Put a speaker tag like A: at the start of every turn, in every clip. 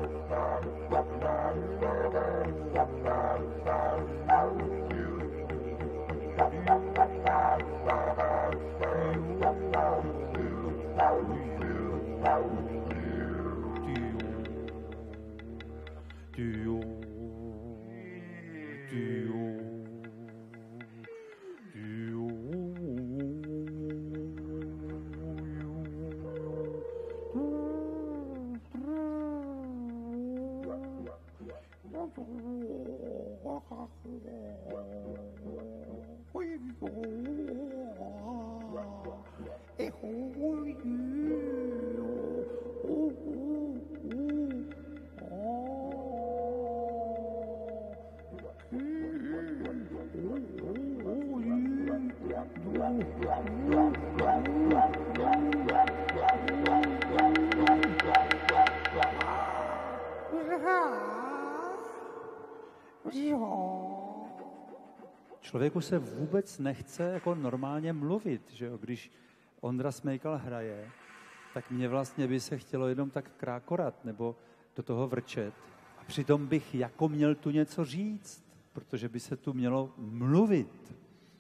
A: Člověku se vůbec nechce jako normálně mluvit, že jo? Když Ondra Smejkal hraje, tak mně vlastně by se chtělo jenom tak krákorat nebo do toho vrčet. A přitom bych jako měl tu něco říct, protože by se tu mělo mluvit.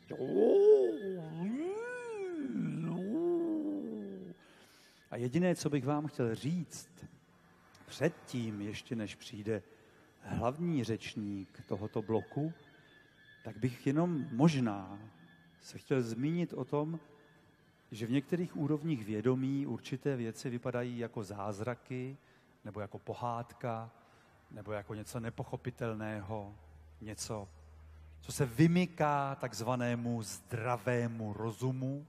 A: A jediné, co bych vám chtěl říct, předtím, ještě než přijde hlavní řečník tohoto bloku, tak bych jenom možná se chtěl zmínit o tom, že v některých úrovních vědomí určité věci vypadají jako zázraky, nebo jako pohádka, nebo jako něco nepochopitelného, něco, co se vymyká takzvanému zdravému rozumu.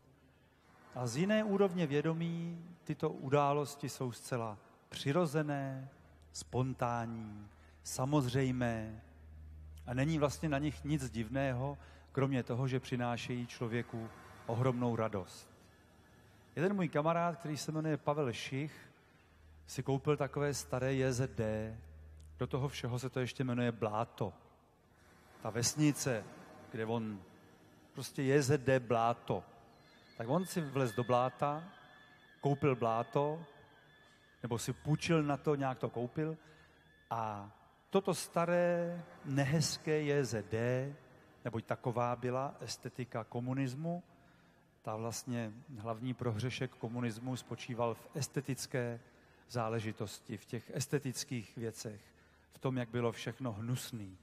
A: A z jiné úrovně vědomí tyto události jsou zcela přirozené, spontánní, samozřejmé a není vlastně na nich nic divného, kromě toho, že přinášejí člověku ohromnou radost. Jeden můj kamarád, který se jmenuje Pavel Šich, si koupil takové staré JZD, do toho všeho se to ještě jmenuje Bláto. Ta vesnice, kde on prostě JZD Bláto. Tak on si vlez do bláta, koupil bláto, nebo si půjčil na to, nějak to koupil a toto staré, nehezké JZD, neboť taková byla estetika komunismu, ta vlastně hlavní prohřešek komunismu spočíval v estetické záležitosti, v těch estetických věcech, v tom, jak bylo všechno hnusný.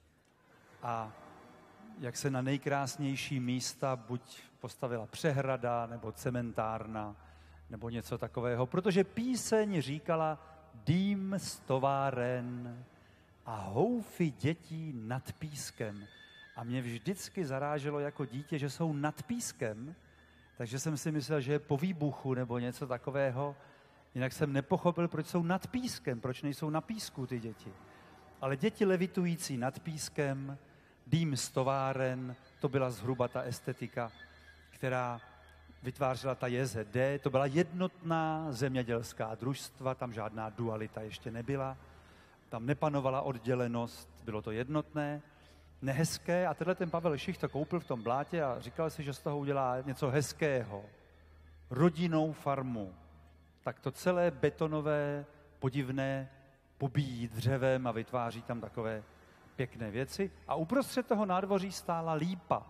A: A jak se na nejkrásnější místa buď postavila přehrada, nebo cementárna, nebo něco takového. Protože píseň říkala dým z továren a houfy dětí nad pískem. A mě vždycky zaráželo jako dítě, že jsou nad pískem, takže jsem si myslel, že je po výbuchu nebo něco takového. Jinak jsem nepochopil, proč jsou nad pískem, proč nejsou na písku ty děti. Ale děti levitující nad pískem, dým z továren, to byla zhruba ta estetika, která vytvářela ta JZD. To byla jednotná zemědělská družstva, tam žádná dualita ještě nebyla. Tam nepanovala oddělenost, bylo to jednotné, nehezké. A tenhle ten Pavel Šich to koupil v tom blátě a říkal si, že z toho udělá něco hezkého. Rodinnou farmu. Tak to celé betonové, podivné pobíjí dřevem a vytváří tam takové pěkné věci. A uprostřed toho nádvoří stála lípa.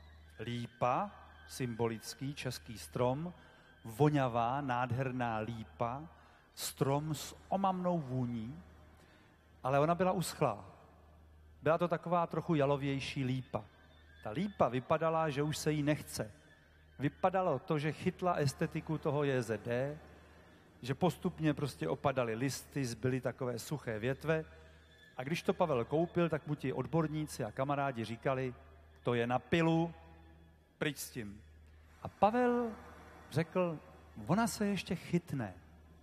A: Lípa, symbolický český strom, voňavá, nádherná lípa, strom s omamnou vůní, ale ona byla uschlá. Byla to taková trochu jalovější lípa. Ta lípa vypadala, že už se jí nechce. Vypadalo to, že chytla estetiku toho JZD, že postupně prostě opadaly listy, zbyly takové suché větve. A když to Pavel koupil, tak mu ti odborníci a kamarádi říkali, to je na pilu, pryč s tím. A Pavel řekl, ona se ještě chytne.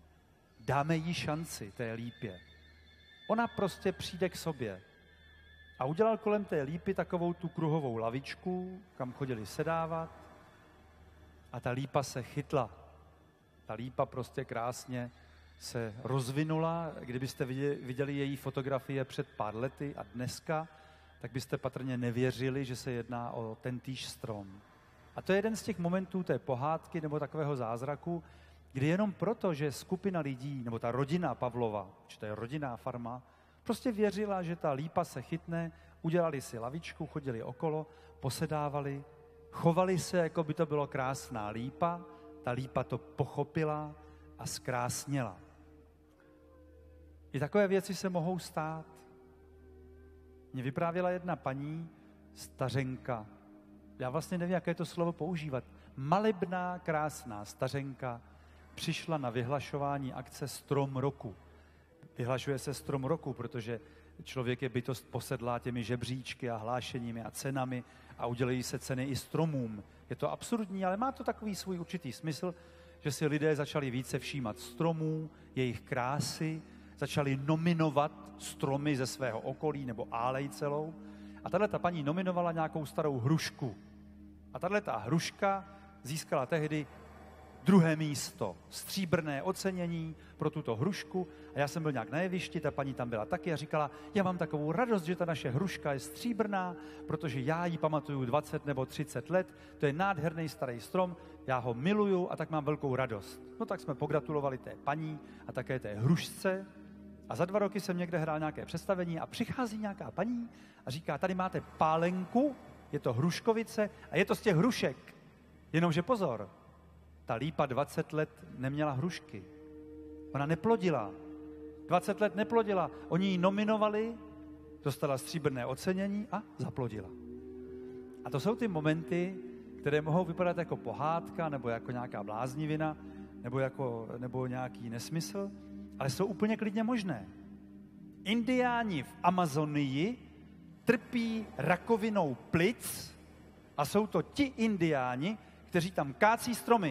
A: Dáme jí šanci té lípě. Ona prostě přijde k sobě. A udělal kolem té lípy takovou tu kruhovou lavičku, kam chodili sedávat. A ta lípa se chytla. Ta lípa prostě krásně se rozvinula. Kdybyste viděli její fotografie před pár lety a dneska, tak byste patrně nevěřili, že se jedná o tentýž strom. A to je jeden z těch momentů té pohádky nebo takového zázraku, kdy jenom proto, že skupina lidí, nebo ta rodina Pavlova, či to je rodinná farma, prostě věřila, že ta lípa se chytne, udělali si lavičku, chodili okolo, posedávali, chovali se, jako by to bylo krásná lípa, ta lípa to pochopila a zkrásněla. I takové věci se mohou stát. Mně vyprávěla jedna paní, stařenka, já vlastně nevím, jaké to slovo používat, malebná, krásná stařenka, přišla na vyhlašování akce Strom roku. Vyhlašuje se Strom roku, protože člověk je bytost posedlá těmi žebříčky a hlášeními a cenami a udělají se ceny i stromům. Je to absurdní, ale má to takový svůj určitý smysl, že si lidé začali více všímat stromů, jejich krásy, začali nominovat stromy ze svého okolí nebo álej celou. A tato paní nominovala nějakou starou hrušku. A tato hruška získala tehdy 2. místo, stříbrné ocenění pro tuto hrušku. A já jsem byl nějak na jevišti, ta paní tam byla taky a říkala, já mám takovou radost, že ta naše hruška je stříbrná, protože já ji pamatuju 20 nebo 30 let, to je nádherný starý strom, já ho miluju a tak mám velkou radost. No tak jsme pogratulovali té paní a také té hrušce. A za 2 roky jsem někde hrál nějaké představení a přichází nějaká paní a říká, tady máte pálenku, je to hruškovice a je to z těch hrušek. Jenomže pozor, ta lípa 20 let neměla hrušky. Ona neplodila. 20 let neplodila. Oni ji nominovali, dostala stříbrné ocenění a zaplodila. A to jsou ty momenty, které mohou vypadat jako pohádka, nebo jako nějaká bláznivina, nebo nějaký nesmysl, ale jsou úplně klidně možné. Indiáni v Amazonii trpí rakovinou plic a jsou to ti indiáni, kteří tam kácí stromy.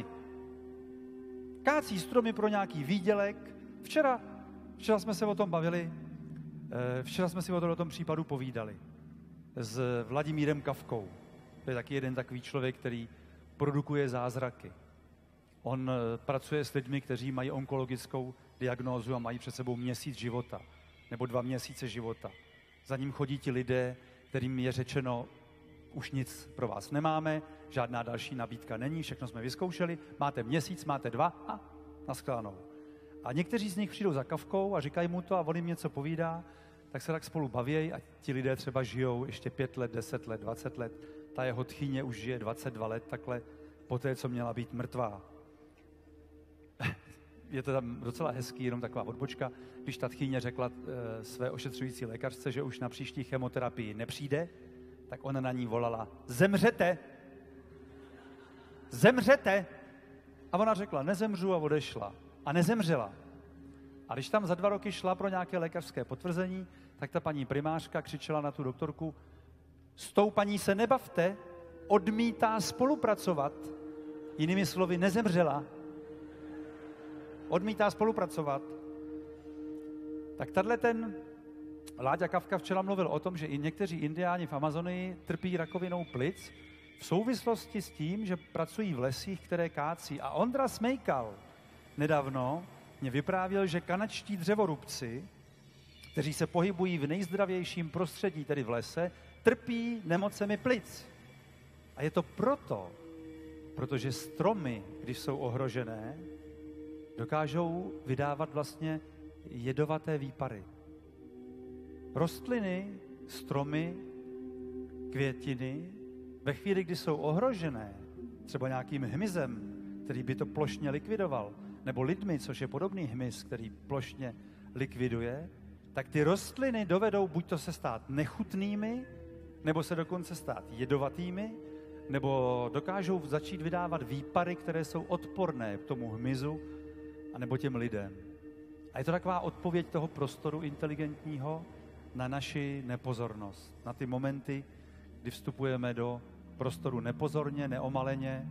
A: Kácí stromy pro nějaký výdělek. Včera jsme se o tom bavili, včera jsme si o tom případu povídali s Vladimírem Kafkou. To je taky jeden takový člověk, který produkuje zázraky. On pracuje s lidmi, kteří mají onkologickou diagnózu a mají před sebou měsíc života nebo 2 měsíce života. Za ním chodí ti lidé, kterým je řečeno, už nic pro vás nemáme, žádná další nabídka není, všechno jsme vyzkoušeli, máte měsíc, máte 2 a naschledanou. A někteří z nich přijdou za Kafkou a říkají mu to a on jim něco povídá, tak se tak spolu bavějí a ti lidé třeba žijou ještě 5 let, 10 let, 20 let. Ta jeho tchýně už žije 22 let takhle po té, co měla být mrtvá. Je to tam docela hezký, jenom taková odbočka. Když ta tchýně řekla své ošetřující lékařce, že už na příští chemoterapii nepřijde, tak ona na ní volala, zemřete! Zemřete! A ona řekla, nezemřu a odešla. A nezemřela. A když tam za 2 roky šla pro nějaké lékařské potvrzení, tak ta paní primářka křičela na tu doktorku, s tou paní se nebavte, odmítá spolupracovat. Jinými slovy, nezemřela. Odmítá spolupracovat. Tak tato ten Láďa Kafka včera mluvil o tom, že i někteří indiáni v Amazonii trpí rakovinou plic v souvislosti s tím, že pracují v lesích, které kácí. A Ondra Smejkal nedávno mě vyprávěl, že kanadští dřevorubci, kteří se pohybují v nejzdravějším prostředí, tedy v lese, trpí nemocemi plic. A je to protože stromy, když jsou ohrožené, dokážou vydávat vlastně jedovaté výpary. Rostliny, stromy, květiny, ve chvíli, kdy jsou ohrožené, třeba nějakým hmyzem, který by to plošně likvidoval, nebo lidmi, což je podobný hmyz, který plošně likviduje, tak ty rostliny dovedou buď to se stát nechutnými, nebo se dokonce stát jedovatými, nebo dokážou začít vydávat výpary, které jsou odporné k tomu hmyzu, anebo těm lidem. A je to taková odpověď toho prostoru inteligentního na naši nepozornost, na ty momenty, kdy vstupujeme do prostoru nepozorně, neomaleně,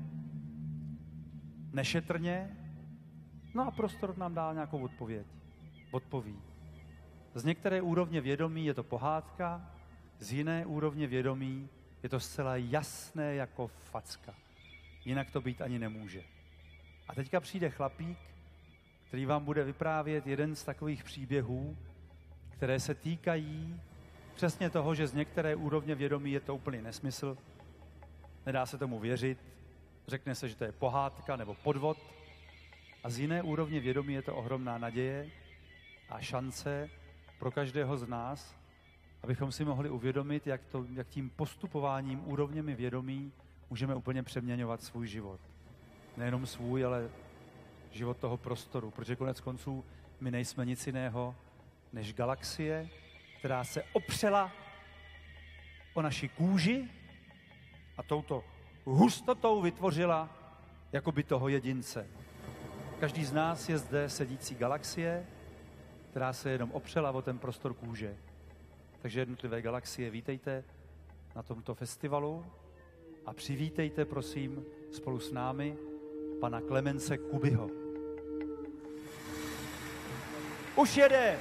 A: nešetrně, no a prostor nám dá nějakou odpoví. Z některé úrovně vědomí je to pohádka, z jiné úrovně vědomí je to zcela jasné jako facka. Jinak to být ani nemůže. A teďka přijde chlapík, který vám bude vyprávět jeden z takových příběhů, které se týkají přesně toho, že z některé úrovně vědomí je to úplný nesmysl, nedá se tomu věřit, řekne se, že to je pohádka nebo podvod, A z jiné úrovně vědomí je to ohromná naděje a šance pro každého z nás, abychom si mohli uvědomit, jak tím postupováním úrovněmi vědomí můžeme úplně přeměňovat svůj život. Nejenom svůj, ale život toho prostoru, protože konec konců my nejsme nic jiného než galaxie, která se opřela o naši kůži a touto hustotou vytvořila jakoby toho jedince. Každý z nás je zde sedící galaxie, která se jenom opřela o ten prostor kůže. Takže jednotlivé galaxie, vítejte na tomto festivalu a přivítejte, prosím, spolu s námi pana Klemence Kubyho. Už jede!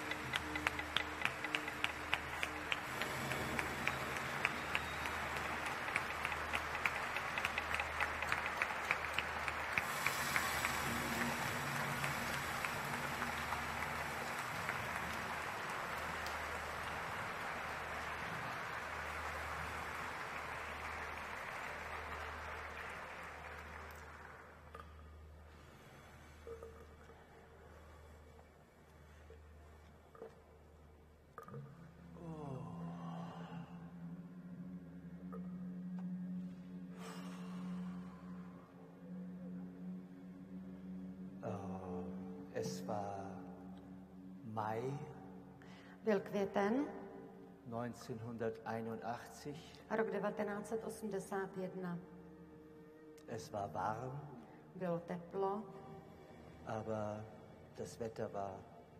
B: Es war Mai
C: Byl květen,
B: 1981.
C: rok 1981.
B: Es war warm,
C: Bylo teplo,
B: aber das Wetter war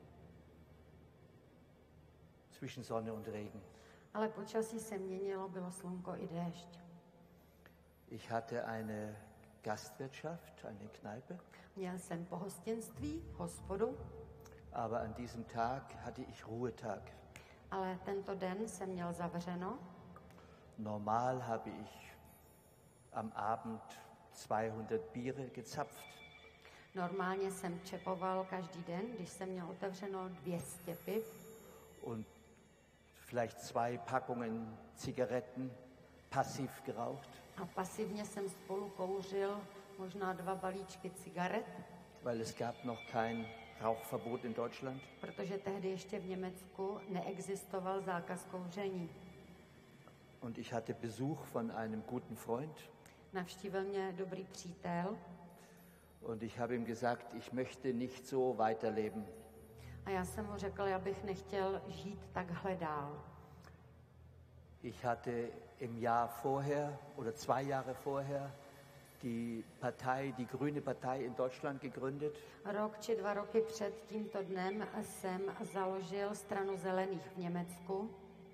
B: zwischen Sonne und Regen.
C: ale počasí se měnilo, bylo slunko i déšť.
B: Ich hatte eine Gastwirtschaft, eine Kneipe,
C: Měl jsem pohostinství, hospodu,
B: aber an diesem Tag hatte ich Ruhetag.
C: ale tento den jsem měl zavřeno.
B: Normal habe ich am Abend 200 Biere gezapft.
C: Normálně jsem čepoval každý den, když jsem měl otevřeno 200 piv
B: Und vielleicht 2 Packungen Zigaretten passiv geraucht,
C: a pasivně jsem spolu kouřil možná 2 balíčky cigaret,
B: weil es gab noch kein Rauchverbot in Deutschland.
C: protože tehdy ještě v Německu neexistoval zákaz kouření.
B: Und ich hatte Besuch von einem guten Freund
C: Navštívil mě dobrý přítel
B: und ich habe ihm gesagt, ich möchte nicht so weiterleben.
C: a já jsem mu řekl, já bych nechtěl žít takhle dál.
B: Ich hatte im Jahr vorher oder 2 Jahre vorher die Grüne Partei in Deutschland gegründet.
C: Rok či 2 roky před tímto dnem jsem založil stranu zelených v Německu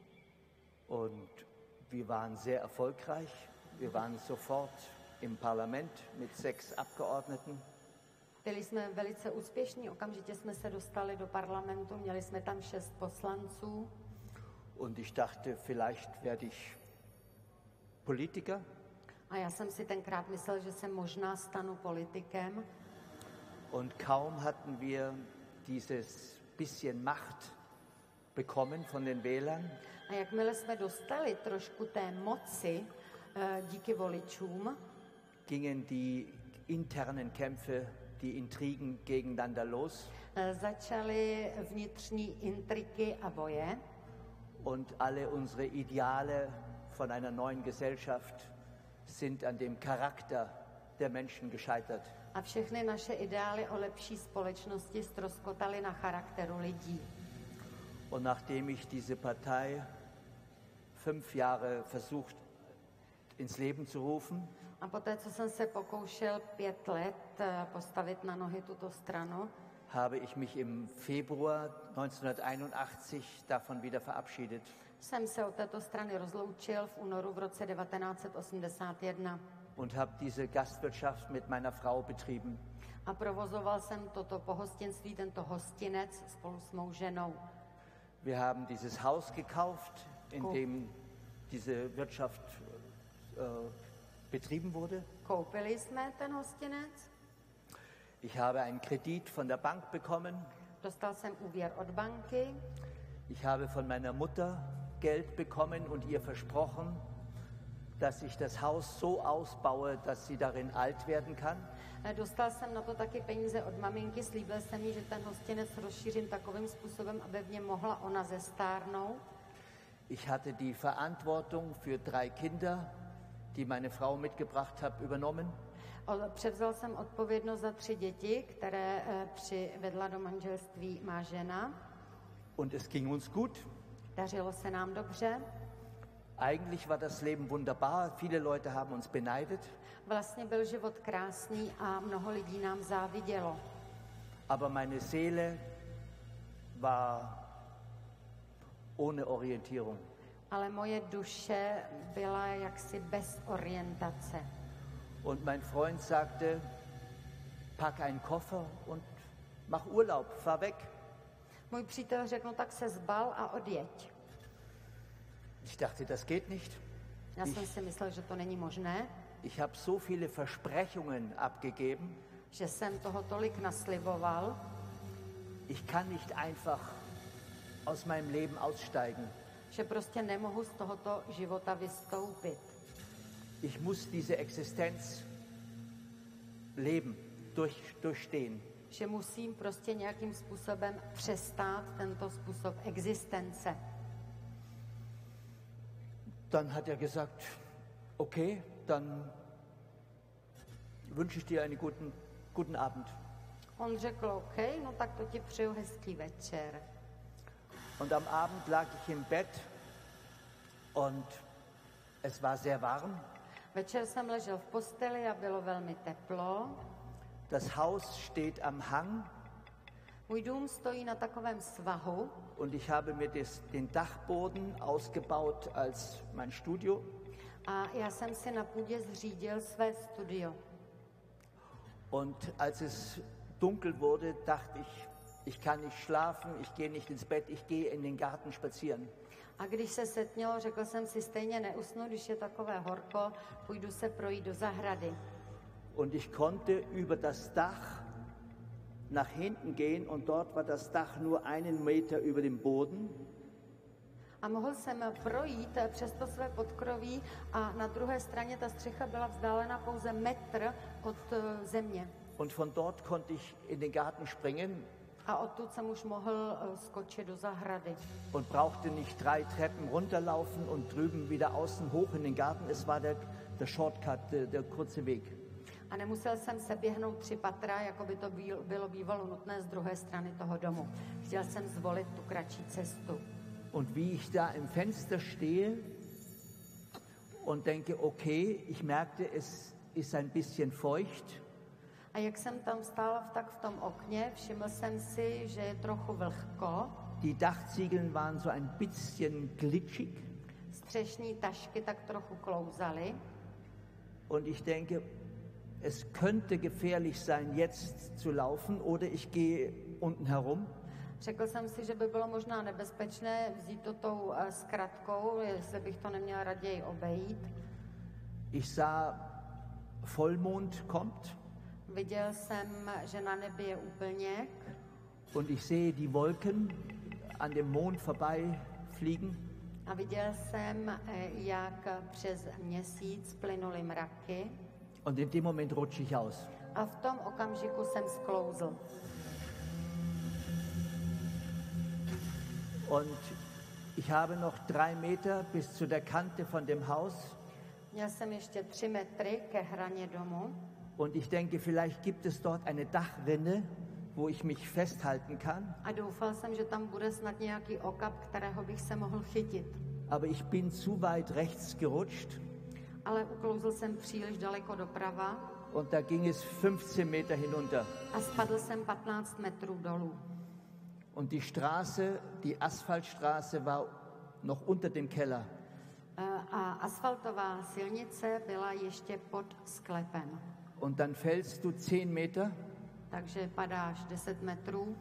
B: Und wir waren sehr erfolgreich. Wir waren sofort im Parlament mit 6 Abgeordneten.
C: Byli jsme velice úspěšní, okamžitě jsme se dostali do parlamentu, měli jsme tam 6 poslanců
B: Und ich dachte, vielleicht werde ich Politiker.
C: a já jsem si tenkrát myslel, že se možná stanu politikem.
B: Und kaum hatten wir dieses bisschen Macht bekommen von den Wählern,
C: A jakmile jsme dostali trošku té moci díky voličům,
B: gingen die internen Kämpfe, die Intrigen gegeneinander los.
C: Začaly vnitřní intriky a boje
B: Und alle unsere Ideale von einer neuen Gesellschaft sind an dem Charakter der Menschen gescheitert.
C: a všechny naše ideály o lepší společnosti ztroskotaly na charakteru lidí.
B: Und nachdem ich diese Partei 5 Jahre versucht ins Leben zu rufen,
C: A poté, co jsem se pokoušel 5 let postavit na nohy tuto stranu,
B: habe ich mich im Februar 1981 davon wieder verabschiedet.
C: jsem se od této strany rozloučil v únoru v roce 1981
B: Und habe diese Gastwirtschaft mit meiner Frau betrieben.
C: a provozoval jsem toto pohostinství, tento hostinec spolu s mou ženou.
B: Wir haben dieses Haus gekauft, in dem diese Wirtschaft betrieben wurde.
C: Koupili jsme ten hostinec,
B: Ich habe einen Kredit von der Bank bekommen.
C: dostal jsem úvěr od banky,
B: Ich habe von meiner Mutter Geld bekommen und ihr versprochen, dass ich das Haus so ausbaue, dass sie darin alt werden kann.
C: Dostal jsem na to taky peníze od maminky, slíbil jsem jí, že ten hostinec rozšířím takovým způsobem, aby v něm mohla ona zestárnout.
B: Ich hatte die Verantwortung für 3 Kinder, die meine Frau mitgebracht hat, übernommen.
C: Převzal jsem odpovědnost za 3 děti, které přivedla do manželství má žena.
B: Und es ging uns gut.
C: Dařilo se nám dobře.
B: Eigentlich war das Leben wunderbar. Viele Leute haben uns beneidet.
C: Vlastně byl život krásný a mnoho lidí nám závidělo.
B: Aber meine Seele war ohne Orientierung.
C: Ale moje duše byla jaksi bez orientace.
B: Und mein Freund sagte, pack einen Koffer und mach Urlaub, fahr weg.
C: Můj přítel řekl, no tak se zbal a odjeď.
B: Ich dachte, das geht nicht.
C: Já jsem si myslel, že to není možné,
B: Ich habe so viele Versprechungen abgegeben.
C: že jsem toho tolik nasliboval,
B: Ich kann nicht einfach aus meinem Leben aussteigen.
C: že prostě nemohu z tohoto života vystoupit.
B: Ich muss diese Existenz leben, durchstehen.
C: Že musím prostě nějakým způsobem přestát tento způsob existence.
B: Dann hat er gesagt, okay, dann wünsche ich dir einen guten Abend.
C: On řekl, OK, no tak to ti přeju hezký večer.
B: Und am Abend lag ich im Bett und es war sehr warm.
C: Večer jsem ležel v posteli a bylo velmi teplo.
B: Das Haus steht am Hang
C: Můj dům stojí na takovém svahu
B: und ich habe mir den Dachboden ausgebaut als mein Studio.
C: a já jsem si na půdě zřídil své studio.
B: Und als es dunkel wurde, dachte ich kann nicht schlafen, ich gehe nicht ins Bett, ich gehe in den Garten spazieren.
C: A když se setmělo, řekl jsem si, stejně neusnu, když je takové horko, půjdu se projít do zahrady.
B: Und ich konnte über das Dach nach hinten gehen und dort war das Dach nur 1 Meter über dem Boden.
C: A mohl jsem projít přes to své podkroví a na druhé straně ta střecha byla vzdálena pouze metr od země.
B: Und von dort konnte ich in den Garten springen
C: A odtud jsem už mohl skočit do zahrady.
B: und brauchte nicht 3 Treppen runterlaufen und drüben wieder außen hoch in den Garten. Es war der Shortcut, der kurze Weg.
C: A nemusel jsem se běhnout 3 patra, jako by to bylo bývalo nutné z druhé strany toho domu. Chtěl jsem zvolit tu kratší cestu.
B: Und wie ich da im Fenster stehe und denke, okay, ich merkte, es ist ein bisschen feucht.
C: A jak jsem tam stál tak v tom okně, všiml jsem si, že je trochu vlhko.
B: Die Dachziegeln waren so ein bisschen glitschig.
C: Střešní tašky tak trochu klouzaly.
B: Und ich denke, es könnte gefährlich sein, jetzt zu laufen oder ich gehe unten herum.
C: Řekl jsem si, že by bylo možná nebezpečné vzít to tou zkratkou, jestli bych to neměl raději obejít.
B: Ich sah, Vollmond kommt
C: Viděl jsem, že na nebi je úplněk
B: und ich sehe die Wolken an dem Mond vorbeifliegen.
C: a viděl jsem, jak přes měsíc plynuly mraky
B: Und in dem Moment rutsche ich aus.
C: a v tom okamžiku jsem sklouzl.
B: Und ich habe noch 3 Meter bis zu der Kante von dem Haus.
C: Měl jsem ještě 3 metry ke hraně domu
B: Und ich denke, vielleicht gibt es dort eine Dachrinne, wo ich mich festhalten kann.
C: a doufal jsem, že tam bude snad nějaký okap, kterého bych se mohl chytit.
B: Aber ich bin zu weit rechts gerutscht
C: Ale uklouzl jsem příliš daleko doprava
B: und da ging es 15 Meter hinunter.
C: a spadl jsem 15 metrů dolů.
B: Und die Straße, die Asphaltstraße war noch unter dem Keller.
C: A asfaltová silnice byla ještě pod sklepem.
B: Und dann fällst du 10 Meter
C: Takže padáš 10 metrů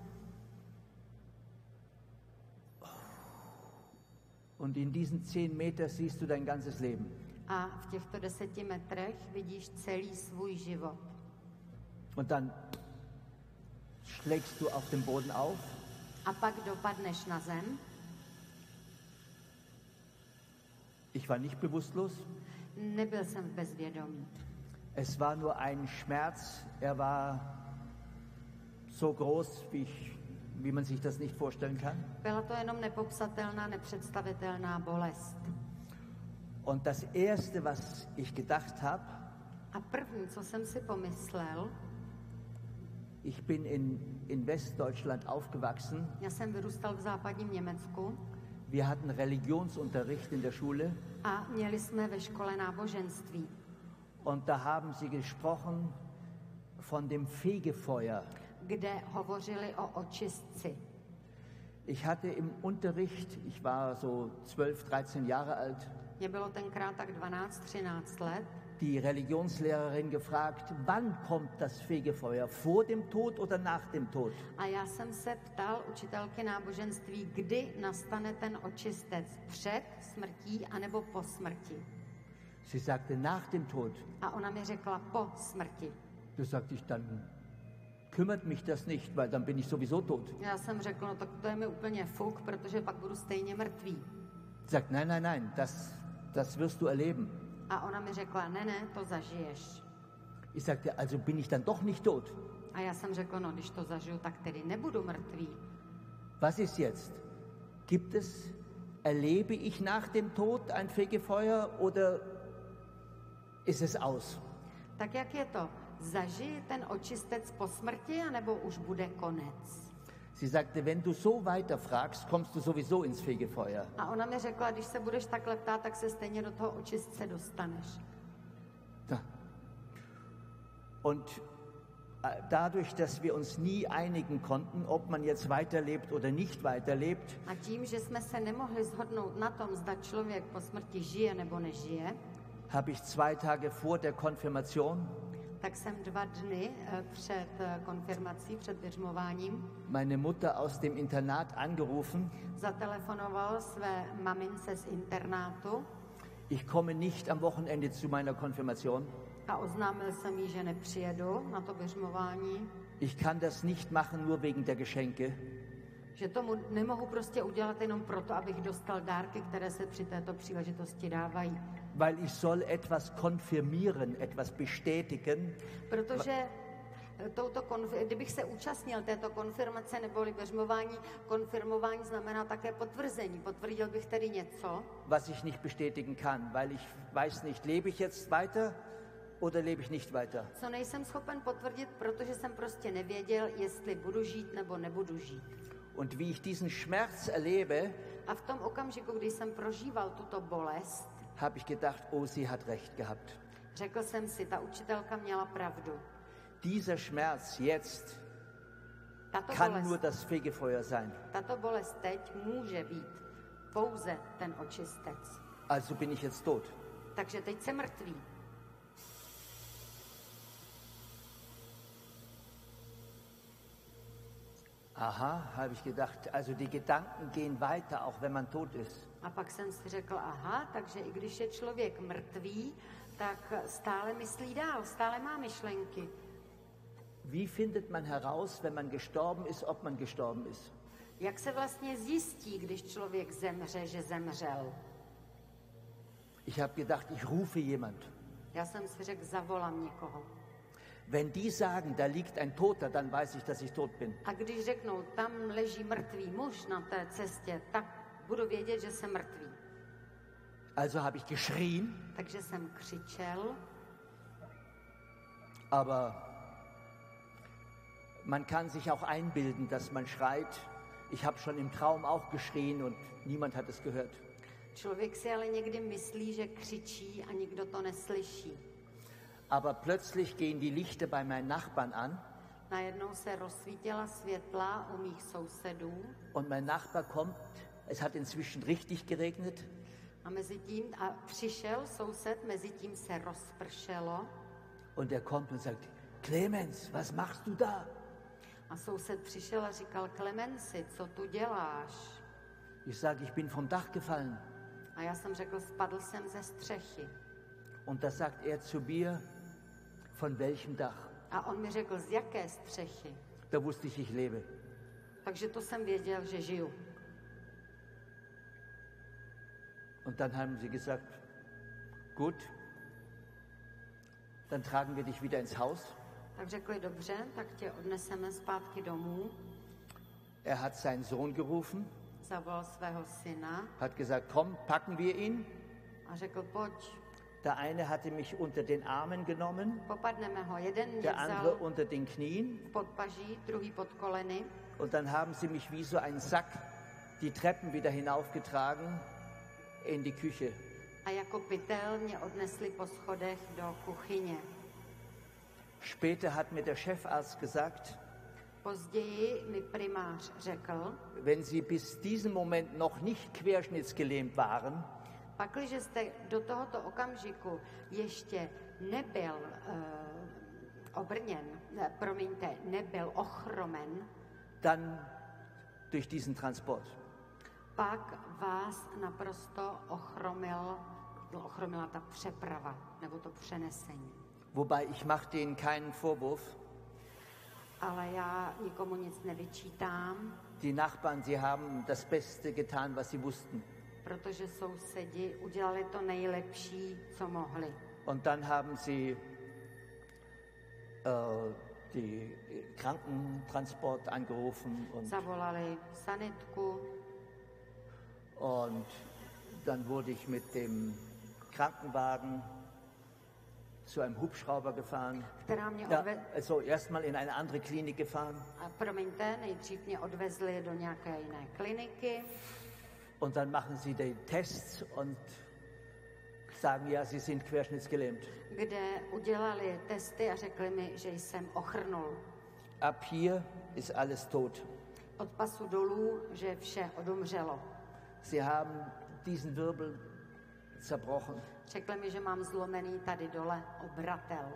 B: und in diesen 10 Meter siehst du dein ganzes Leben.
C: a v těchto 10 metrech vidíš celý svůj život.
B: Und dann schlägst du auf dem Boden auf.
C: A pak dopadneš na zem.
B: Ich war nicht bewusstlos.
C: Nebyl jsem v bezvědomí.
B: Es war nur ein Schmerz, er war so groß, wie man sich das nicht vorstellen kann.
C: Byla to jenom nepopsatelná, nepředstavitelná bolest.
B: Und das Erste, was ich gedacht habe,
C: A první, co jsem si pomyslel,
B: ich bin in Westdeutschland aufgewachsen.
C: já jsem vyrůstal v západním Německu
B: Wir hatten Religionsunterricht in der Schule
C: a měli jsme ve škole náboženství,
B: und da haben sie gesprochen von dem Fegefeuer.
C: kde hovořili o očistci.
B: Ich hatte im Unterricht, ich war so 12, 13 Jahre alt,
C: Mě bylo tenkrát tak 12-13 let
B: die Religionslehrerin gefragt, wann kommt das Fegefeuer, vor dem Tod oder nach dem Tod?
C: a já jsem se ptal učitelky náboženství, kdy nastane ten očistec, před smrtí anebo po smrti.
B: Sie sagte, nach dem Tod.
C: A ona mi řekla po smrti.
B: Da sagte ich, dann kümmert mich das nicht, weil dann bin ich sowieso tot.
C: Já jsem řekl, no tak to je mi úplně fuk, protože pak budu stejně mrtvý.
B: Sagt, nein, nein, nein, das wirst du erleben.
C: A ona mi řekla, ne, to zažiješ.
B: Ich sagte, also bin ich dann doch nicht tot.
C: A já jsem řekl, no když to zažiju, tak tedy nebudu mrtvý.
B: Was ist jetzt? Erlebe ich nach dem Tod ein Fegefeuer oder ist es aus?
C: Tak jak je to? Zažiji ten očistec po smrti, anebo už bude konec?
B: Sie sagte, wenn du so weiterfragst, kommst du sowieso ins Fegefeuer.
C: A ona mi řekla, když se budeš takhle ptát, tak se stejně do toho očistce dostaneš.
B: Da. Und dadurch, dass wir uns nie einigen konnten, ob man jetzt weiterlebt oder nicht weiterlebt,
C: A tím, že jsme se nemohli shodnout na tom, zda člověk po smrti žije nebo nežije,
B: habe ich 2 Tage vor der Konfirmation
C: tak jsem 2 dny před konfirmací, před běžmováním,
B: meine Mutter aus dem Internat angerufen.
C: zatelefonoval své mamince z internátu
B: Ich komme nicht am Wochenende zu meiner Konfirmation.
C: a oznámil jsem jí, že nepřijedu na to běžmování,
B: Ich kann das nicht machen, nur wegen der Geschenke.
C: že tomu nemohu prostě udělat jenom proto, abych dostal dárky, které se při této příležitosti dávají.
B: Weil ich soll etwas konfirmieren, etwas bestätigen.
C: Protože kdybych se účastnil této konfirmace nebo běžmování, konfirmování znamená také potvrzení. Potvrdil bych tedy něco,
B: Was ich nicht bestätigen kann, weil ich weiß nicht, lebe ich jetzt weiter oder lebe ich nicht weiter.
C: co nejsem schopen potvrdit, protože jsem prostě nevěděl, jestli budu žít nebo nebudu žít.
B: Und wie ich diesen Schmerz erlebe,
C: A v tom okamžiku, kdy jsem prožíval tuto bolest,
B: habe ich gedacht, oh, sie hat recht gehabt.
C: řekl jsem si, ta učitelka měla pravdu.
B: Dieser Schmerz jetzt
C: Tato
B: kann nur
C: bolest,
B: das Fegefeuer sein.
C: tato bolest teď může být pouze ten očistec.
B: Also bin ich jetzt tot.
C: Takže teď jsem mrtvý.
B: Aha, habe ich gedacht. Also die Gedanken gehen weiter, auch wenn man tot ist.
C: A pak jsem si řekl, aha, takže i když je člověk mrtvý, tak stále myslí dál, stále má myšlenky.
B: Wie findet man heraus, wenn man gestorben ist, ob man gestorben ist?
C: Jak se vlastně zjistí, když člověk zemře, že zemřel?
B: Ich habe gedacht, ich rufe jemand.
C: Já jsem si řekl, zavolám někoho.
B: Wenn die sagen, da liegt ein Toter, dann weiß ich, dass ich tot bin.
C: A když řeknou, tam leží mrtvý muž na té cestě, tak budu vědět, že jsem mrtvý.
B: Also habe ich geschrien,
C: Takže jsem křičel,
B: aber man kann sich auch einbilden, dass man schreit. Ich habe schon im Traum auch geschrien und niemand hat es gehört.
C: člověk si ale někdy myslí, že křičí a nikdo to neslyší.
B: Aber plötzlich gehen die Lichter bei meinen Nachbarn an
C: Najednou se rozsvítila světla u mých sousedů
B: und mein Nachbar kommt. Es hat inzwischen richtig geregnet.
C: a přišel soused, mezi tím se rozpršelo
B: Und er kommt und sagt, Clemens, was machst du da?
C: a soused přišel a říkal, Klemensi, co tu děláš?
B: Ich sage, ich bin vom Dach gefallen.
C: A já jsem řekl, spadl jsem ze střechy.
B: Und da sagt er zu mir, von welchem Dach?
C: A on mi řekl, z jaké střechy?
B: Da wusste ich lebe.
C: Takže to jsem věděl, že žiju.
B: Und dann haben sie gesagt, gut, dann tragen wir dich wieder ins Haus.
C: Tak řekli, dobře, tak tě odneseme zpátky domů.
B: Er hat seinen Sohn gerufen,
C: Zavolal svého syna
B: hat gesagt, komm, packen wir ihn.
C: a řekl, pojď,
B: Der eine hatte mich unter den Armen genommen,
C: popadneme ho. Jeden mě
B: der andere
C: vzal
B: unter den Knien.
C: v podpaží, druhý pod koleny.
B: Und dann haben sie mich wie so einen Sack die Treppen wieder hinaufgetragen in die Küche.
C: A jako pytel mě odnesli po schodech do kuchyně.
B: Später hat mir der Chefarzt gesagt,
C: Později mi primář řekl,
B: wenn Sie bis diesen Moment noch nicht querschnittsgelähmt waren,
C: pakliže jste do tohoto okamžiku ještě nebyl nebyl ochromen,
B: dann durch diesen Transport.
C: pak vás naprosto ochromila ta přeprava nebo to přenesení.
B: Wobei ich mache denen keinen Vorwurf.
C: Ale já nikomu nic nevyčítám,
B: Die Nachbarn, sie haben das Beste getan, was sie wussten.
C: protože sousedi udělali to nejlepší, co mohli.
B: Und dann haben sie die Krankentransport angerufen
C: Zavolali sanitku
B: und dann wurde ich mit dem Krankenwagen zu einem Hubschrauber gefahren.
C: která mě
B: Ja, also erstmal in eine andere Klinik gefahren.
C: A promiňte, nejdřív mě odvezli do nějaké jiné kliniky
B: Und dann machen sie die Tests und sagen, ja, sie sind querschnittsgelähmt.
C: kde udělali testy a řekli mi, že jsem ochrnul.
B: Ab hier ist alles tot.
C: Od pasu dolů, že vše odumřelo.
B: Sie haben diesen Wirbel zerbrochen.
C: Řekli mi, že mám zlomený tady dole obratel.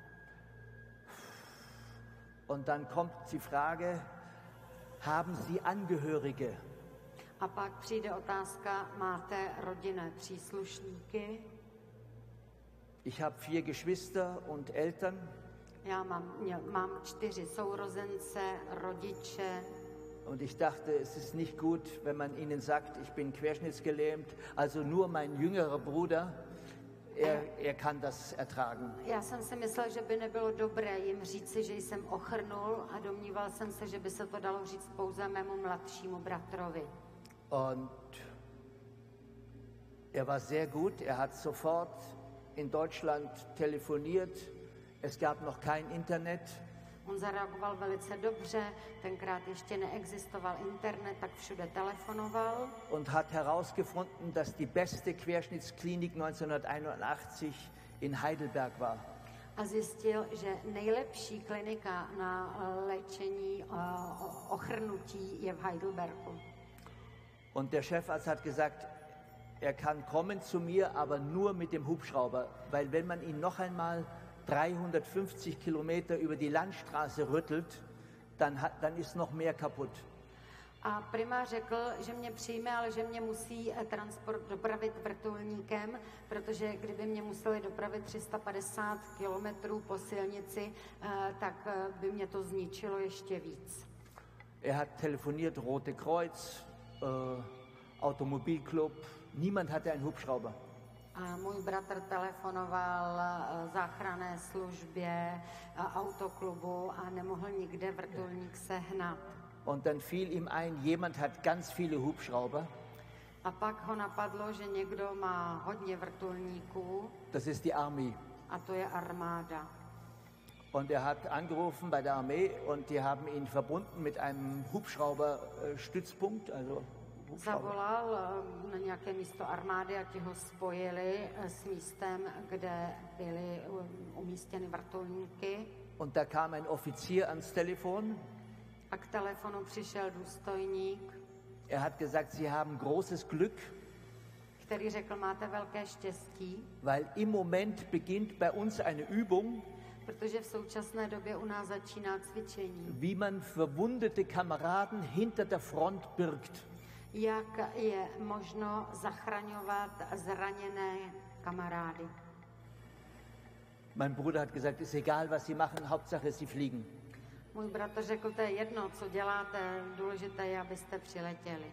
B: Und dann kommt die Frage, haben Sie Angehörige?
C: A pak přijde otázka, máte rodinné příslušníky?
B: Ich habe 4 Geschwister und Eltern
C: Já mám 4 sourozence, rodiče.
B: und ich dachte, es ist nicht gut, wenn man ihnen sagt, ich bin querschnittsgelähmt, also nur mein jüngerer Bruder, er kann das ertragen.
C: Já jsem si myslel, že by nebylo dobré jim říci, že jsem ochrnul a domníval jsem se, že by se to dalo říct pouze mému mladšímu bratrovi.
B: Und er war sehr gut, er hat sofort in Deutschland telefoniert, es gab noch kein Internet.
C: On zareagoval velice dobře, tenkrát ještě neexistoval internet, tak všude telefonoval
B: Und hat herausgefunden, dass die beste Querschnittsklinik 1981 in Heidelberg war.
C: a zjistil, že nejlepší klinika na léčení ochrnutí je v Heidelbergu.
B: Und der Chefarzt hat gesagt, er kann kommen zu mir, aber nur mit dem Hubschrauber, weil wenn man ihn noch einmal 350 Kilometer über die Landstraße rüttelt, dann ist noch mehr kaputt.
C: A primář řekl, že mě přijme, ale že mě musí transport dopravit vrtulníkem, protože kdyby mě museli dopravit 350 kilometrů po silnici, tak by mě to zničilo ještě víc.
B: Er hat telefoniert, Rote Kreuz, Automobilclub, niemand hatte einen Hubschrauber.
C: A můj bratr telefonoval záchranné službě, autoklubu a nemohl nikde vrtulník sehnat.
B: Und dann fiel ihm ein, jemand hat ganz viele Hubschrauber.
C: A pak ho napadlo, že někdo má hodně vrtulníků
B: Das ist die Armee.
C: a to je armáda.
B: Und er hat angerufen bei der Armee und die haben ihn verbunden mit einem Hubschrauber-Stützpunkt, also Hubschrauber.
C: Zavolal na nějaké místo armády a ti ho spojili s místem, kde byly umístěny vrtulníky.
B: Und da kam ein Offizier ans Telefon.
C: A k telefonu přišel důstojník,
B: Er hat gesagt, Sie haben großes Glück,
C: který řekl, máte velké štěstí,
B: weil im Moment beginnt bei uns eine Übung,
C: protože v současné době u nás začíná cvičení.
B: wie man verwundete Kameraden hinter der Front birgt.
C: Jak je možno zachraňovat zraněné kamarády.
B: Mein Bruder hat gesagt, es ist egal, was Sie machen, Hauptsache Sie fliegen.
C: Můj bratr řekl, to je jedno, co děláte, důležité je, abyste přiletěli.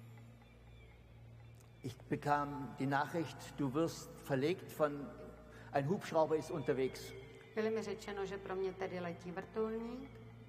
B: Ich bekam die Nachricht, du wirst verlegt von ein Hubschrauber ist unterwegs.
C: Bylo mi řečeno, že pro mě tedy letí vrtulník.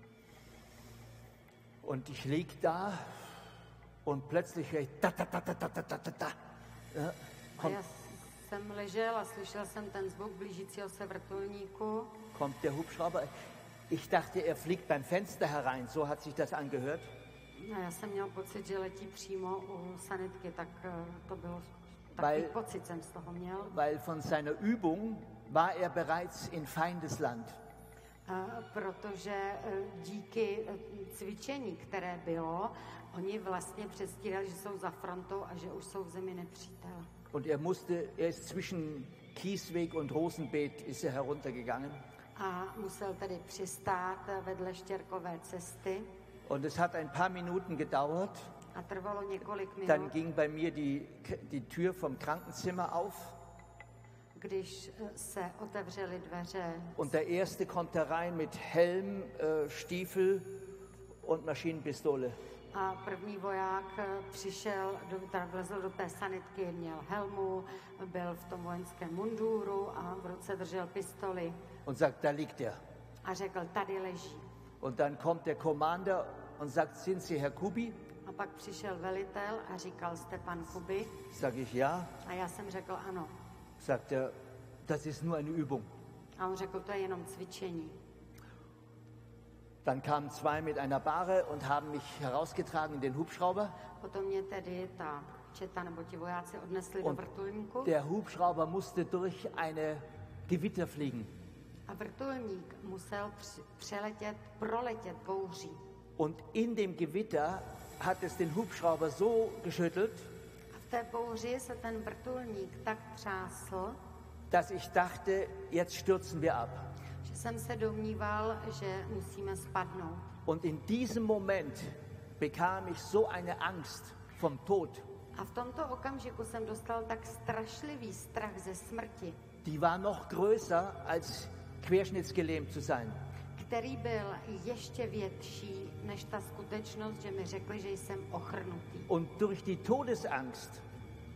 B: Und ich lieg da und plötzlich höre ich ta ta ta ta ta ta ta ta ta. Ja,
C: A já jsem ležel a slyšel jsem ten zvuk blížícího se vrtulníku.
B: kommt der Hubschrauber. Ich dachte, er fliegt beim Fenster herein. So hat sich das angehört.
C: A já jsem měl pocit, že letí přímo u sanitky, tak to bylo takový pocit jsem z toho měl.
B: Weil von seiner Übung war er bereits in Feindesland.
C: Protože díky cvičení, které bylo, oni vlastně předstírali, že jsou za frontou a že už jsou v zemi nepřítel.
B: Und er ist zwischen Kiesweg und Rosenbeet ist er heruntergegangen.
C: A musel tedy přistát vedle Štěrkové cesty.
B: Und es hat ein paar Minuten gedauert.
C: A trvalo několik minut.
B: Dann ging bei mir die Tür vom Krankenzimmer auf.
C: Když se otevřely dveře.
B: Und der Erste kommt herein mit Helm, Stiefel und Maschinenpistole.
C: A první voják přišel, vlezl do té sanitky, měl helmu, byl v tom vojenském munduru a v ruce držel pistoli.
B: Und sagt, da liegt er.
C: A řekl, tady leží.
B: Und dann kommt der Commander und sagt, sind Sie Herr Kubi?
C: A pak přišel velitel a říkal, jste pan Kubi?
B: Sag ich ja.
C: A já jsem řekl, ano.
B: Sagt er, das ist nur eine Übung.
C: A on řekl, to je jenom cvičení.
B: Dann kamen zwei mit einer Bahre und haben mich herausgetragen in den Hubschrauber.
C: Potom mě tedy ta četa nebo ti vojáci odnesli do vrtulníku.
B: Der Hubschrauber musste durch eine Gewitter fliegen.
C: A vrtulník musel proletět bouří.
B: Und in dem Gewitter hat es den Hubschrauber so geschüttelt,
C: a v té bouři se ten vrtulník tak třásl,
B: dass ich dachte, jetzt stürzen wir ab.
C: že jsem se domníval, že musíme spadnout.
B: Und in diesem Moment bekam ich so eine Angst vom Tod.
C: A v tomto okamžiku jsem dostal tak strašlivý strach ze smrti.
B: Die war noch größer als querschnittsgelähmt zu sein.
C: Který byl ještě větší než ta skutečnost, že mi řekli, že jsem ochrnutý.
B: Und durch die Todesangst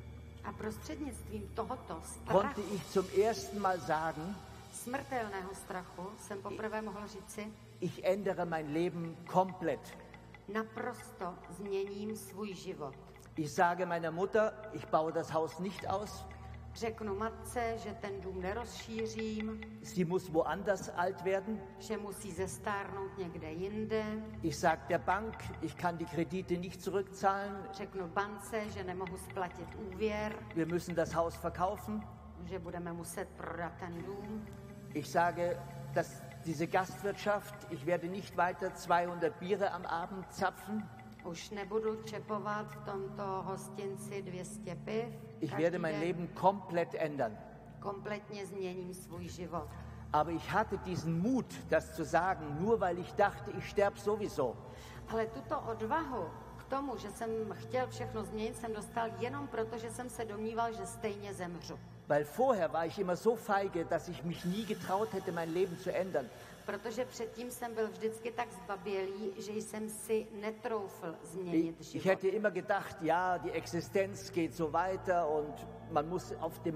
C: a prostřednictvím tohoto
B: konnte
C: strachu,
B: ich zum ersten Mal sagen,
C: smrtelného strachu, jsem poprvé mohl říci,
B: ich ändere mein Leben komplett.
C: Naprosto změním svůj život.
B: Ich sage meiner Mutter, ich baue das Haus nicht aus.
C: Řeknu matce, že ten dům nerozšířím.
B: Sie muss woanders alt werden.
C: Že musí zestárnout někde jinde.
B: Ich sage der Bank, ich kann die Kredite nicht zurückzahlen.
C: Řeknu bance, že nemohu splatit úvěr.
B: Wir müssen das Haus verkaufen.
C: Že budeme muset prodat ten dům.
B: Ich sage, dass diese Gastwirtschaft, ich werde nicht weiter 200 Biere am Abend zapfen.
C: Už nebudu čepovat v tomto hostinci 200 piv.
B: Ich werde mein Leben komplett ändern.
C: Kompletně změním svůj život.
B: Aber ich hatte diesen Mut, das zu sagen, nur weil ich dachte, ich sterbe sowieso.
C: Ale tuto odvahu k tomu, že jsem chtěl všechno změnit, jsem dostal jenom proto, že jsem se domníval, že stejně zemřu.
B: Weil vorher war ich immer so feige, dass ich mich nie getraut hätte, mein Leben zu ändern.
C: Protože předtím jsem byl vždycky tak zbabělý, že jsem si netroufl změnit život.
B: Ich hätte immer gedacht, ja, die Existenz geht so weiter und man muss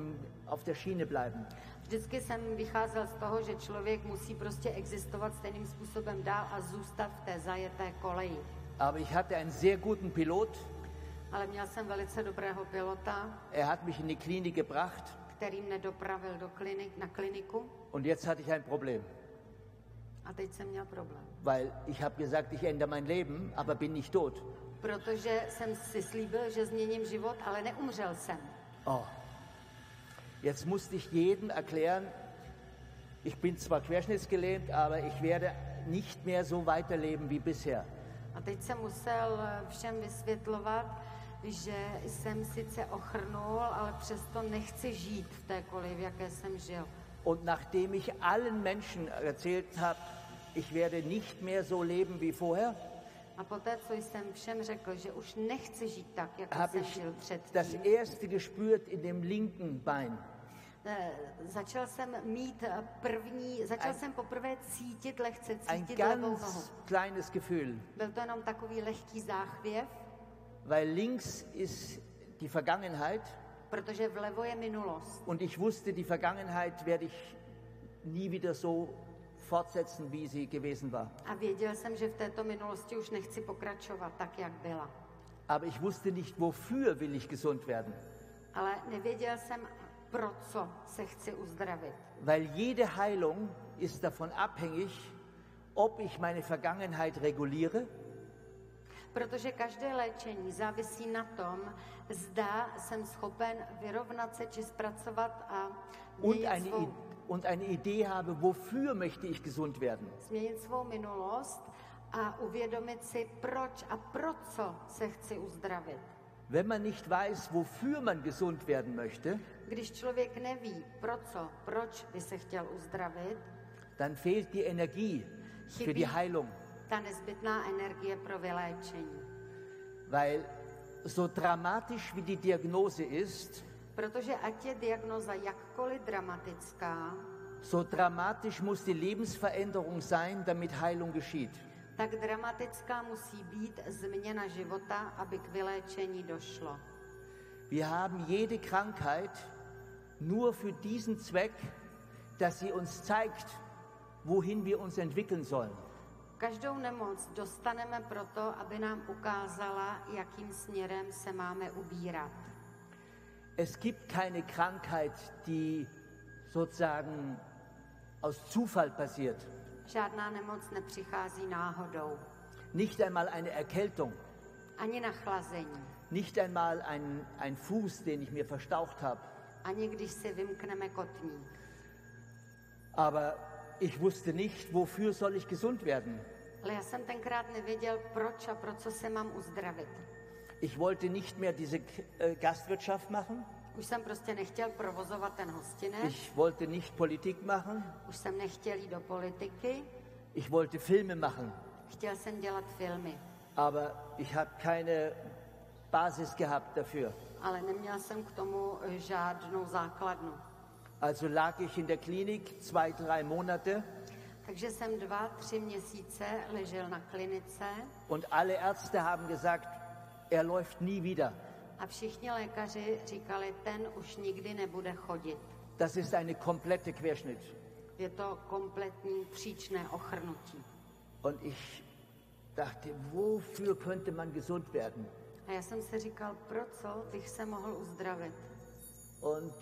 B: auf der Schiene bleiben.
C: Vždycky jsem vycházel z toho, že člověk musí prostě existovat stejným způsobem dál a zůstat v té zajeté koleji.
B: Aber ich hatte einen sehr guten Pilot.
C: Ale měl jsem velice dobrého pilota.
B: Er hat mich in die Klinik gebracht.
C: Který mne dopravil na kliniku.
B: Und jetzt hatte ich ein Problem.
C: A teď jsem měl problém.
B: Weil ich habe gesagt, ich ändere mein Leben, aber bin nicht tot.
C: Protože jsem si slíbil, že změním život, ale neumřel jsem.
B: Oh. Jetzt musste ich jedem erklären, ich bin zwar querschnittsgelähmt, aber ich werde nicht mehr so weiterleben wie bisher.
C: A teď jsem musel všem vysvětlovat, že jsem sice ochrnul, ale přesto nechci žít v té koleji, v jaké jsem žil.
B: Und nachdem ich allen Menschen erzählt habe, ich werde nicht mehr so leben wie vorher,
C: a poté, co jsem všem řekl, že už nechci žít tak, jako jsem žil předtím,
B: das erste gespürt in dem linken Bein.
C: Začal jsem poprvé cítit lehce,
B: Ein
C: cítit levou nohu.
B: ganz kleines Gefühl.
C: Byl to jenom takový lehký záchvěv.
B: Weil links ist die Vergangenheit.
C: protože vlevo je minulost.
B: Und ich wusste, die Vergangenheit werde ich nie wieder so fortsetzen, wie sie gewesen war.
C: A věděl jsem, že v této minulosti už nechci pokračovat tak, jak byla.
B: Aber ich wusste nicht, wofür will ich gesund werden.
C: Ale nevěděl jsem, pro co se chci uzdravit.
B: Weil jede Heilung ist davon abhängig, ob ich meine Vergangenheit reguliere,
C: Protože každé léčení závisí na tom, zda jsem schopen vyrovnat se či zpracovat a
B: und eine Idee habe, wofür möchte ich gesund werden.
C: změnit svou minulost a uvědomit si, proč a pro co se chci uzdravit.
B: Wenn man nicht weiß, wofür man gesund werden möchte,
C: Když člověk neví, proč by se chtěl uzdravit,
B: dann fehlt die Energie für die Heilung.
C: ta nezbytná energie pro vyléčení.
B: Weil so dramatisch wie die Diagnose ist,
C: Protože ať je diagnoza jakkoliv dramatická,
B: so dramatisch muss die Lebensveränderung sein, damit Heilung geschieht.
C: tak dramatická musí být změna života, aby k vyléčení došlo.
B: Wir haben jede Krankheit nur für diesen Zweck, dass sie uns zeigt, wohin wir uns entwickeln sollen.
C: Každou nemoc dostaneme proto, aby nám ukázala, jakým směrem se máme ubírat.
B: Es gibt keine Krankheit, die sozusagen aus Zufall passiert.
C: Žádná nemoc nepřichází náhodou.
B: Nicht einmal eine Erkältung,
C: Ani nachlazení.
B: nicht einmal ein Fuß, den ich mir verstaucht habe.
C: Ani když si vymkneme kotník.
B: Aber ich wusste nicht, wofür soll ich gesund werden.
C: Ale já jsem tenkrát nevěděl, proč a pro co se mám uzdravit.
B: Ich wollte nicht mehr diese Gastwirtschaft machen.
C: Už jsem prostě nechtěl provozovat ten hostinec,
B: Ich wollte nicht Politik machen.
C: už jsem nechtěl jít do politiky,
B: Ich wollte Filme machen.
C: chtěl jsem dělat filmy,
B: Aber ich habe keine Basis gehabt dafür.
C: ale neměl jsem k tomu žádnou základnu.
B: Also lag ich in der Klinik 2-3 Monate
C: Takže jsem 2-3 měsíce ležel na klinice
B: und alle Ärzte haben gesagt, er läuft nie wieder.
C: a všichni lékaři říkali, ten už nikdy nebude chodit.
B: Das ist eine komplette Querschnitt.
C: Je to kompletní příčné ochrnutí.
B: Und ich dachte, wofür könnte man gesund werden?
C: A já jsem si říkal, pro co bych se mohl uzdravit.
B: Und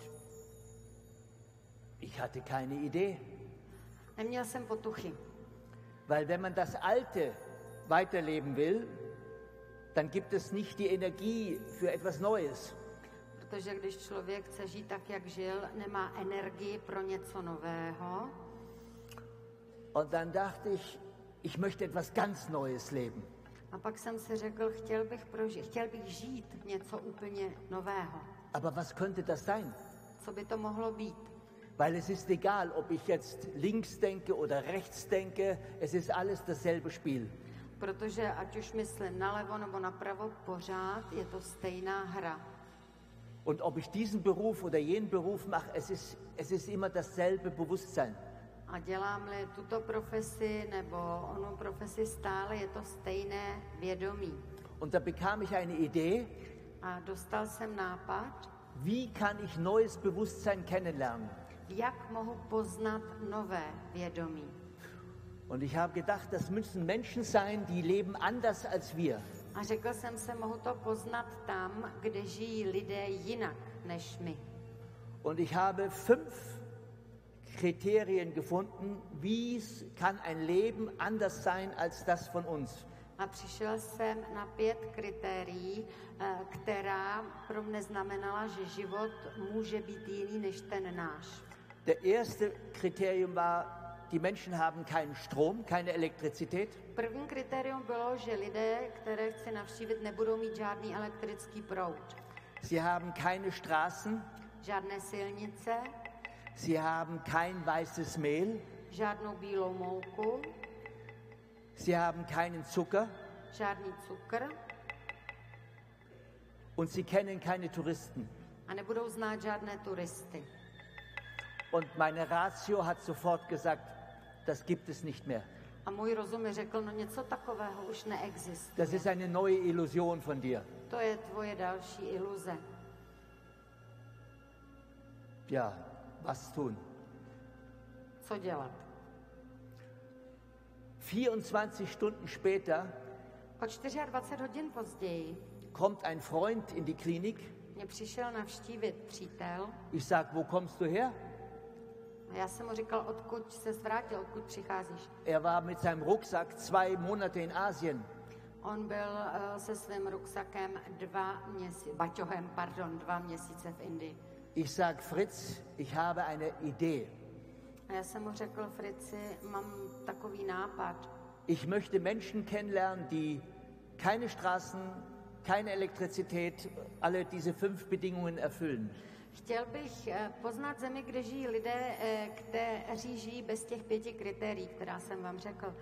B: ich hatte keine Idee.
C: Neměl jsem potuchy.
B: Weil wenn man das Alte weiterleben will, dann gibt es nicht die Energie für etwas Neues.
C: Protože když člověk chce žít tak, jak žil, nemá energii pro něco nového.
B: Und dann dachte ich möchte etwas ganz Neues leben.
C: A pak jsem si řekl, chtěl bych žít něco úplně nového.
B: Aber was könnte das sein?
C: Co by to mohlo být?
B: Weil es ist egal, ob ich jetzt links denke oder rechts denke, es ist alles dasselbe Spiel.
C: Protože ať už myslím nalevo nebo napravo, pořád je to stejná hra.
B: Und ob ich diesen Beruf oder jenen Beruf mache, es ist immer dasselbe Bewusstsein.
C: A dělám-li tuto profesi nebo onu profesi, stále je to stejné vědomí.
B: Und da bekam ich eine Idee,
C: A dostal jsem nápad,
B: wie kann ich neues Bewusstsein kennenlernen?
C: jak mohu poznat nové vědomí.
B: Und ich habe gedacht, das müssen Menschen sein, die leben anders als wir.
C: A řekl jsem se, mohu to poznat tam, kde žijí lidé jinak než my.
B: Und ich habe 5 Kriterien gefunden, wie kann ein Leben anders sein als das von uns.
C: A přišel jsem na 5 kritérií, která pro mne znamenala, že život může být jiný než ten náš.
B: Der erste Kriterium war, die Menschen haben keinen Strom, keine Elektrizität.
C: První kritérium bylo, že lidé, které chci navštívit, nebudou mít žádný elektrický proud.
B: Sie haben keine Straßen,
C: Žádné silnice,
B: sie haben kein weißes Mehl,
C: žádnou bílou mouku,
B: sie haben keinen Zucker
C: žádný cukr
B: und sie kennen keine Touristen.
C: a nebudou znát žádné turisty.
B: Und meine Ratio hat sofort gesagt, das gibt es nicht mehr.
C: A můj rozum mi řekl, no něco takového už neexistuje.
B: Das ist eine neue Illusion von dir.
C: To je tvoje další iluze.
B: Ja, was tun?
C: Co dělat?
B: 24 Stunden später
C: O 24 hodin později
B: kommt ein Freund in die Klinik.
C: mě přišel navštívit přítel
B: Ich sag, wo kommst du her?
C: a já jsem mu říkal, odkud se zvrátil, odkud přicházíš.
B: Er war mit seinem Rucksack 2 Monate in Asien.
C: On byl se svým ruksakem 2 měsíce v Indii.
B: Ich sag, Fritz, ich habe eine Idee.
C: A já jsem mu řekl, Fritzi, mám takový nápad.
B: Ich möchte Menschen kennenlernen, die keine Straßen, keine Elektrizität, alle diese 5 Bedingungen erfüllen.
C: Chtěl bych poznat zemi, kde žijí lidé, kteří žijí bez těch 5 kritérií, která jsem vám řekl.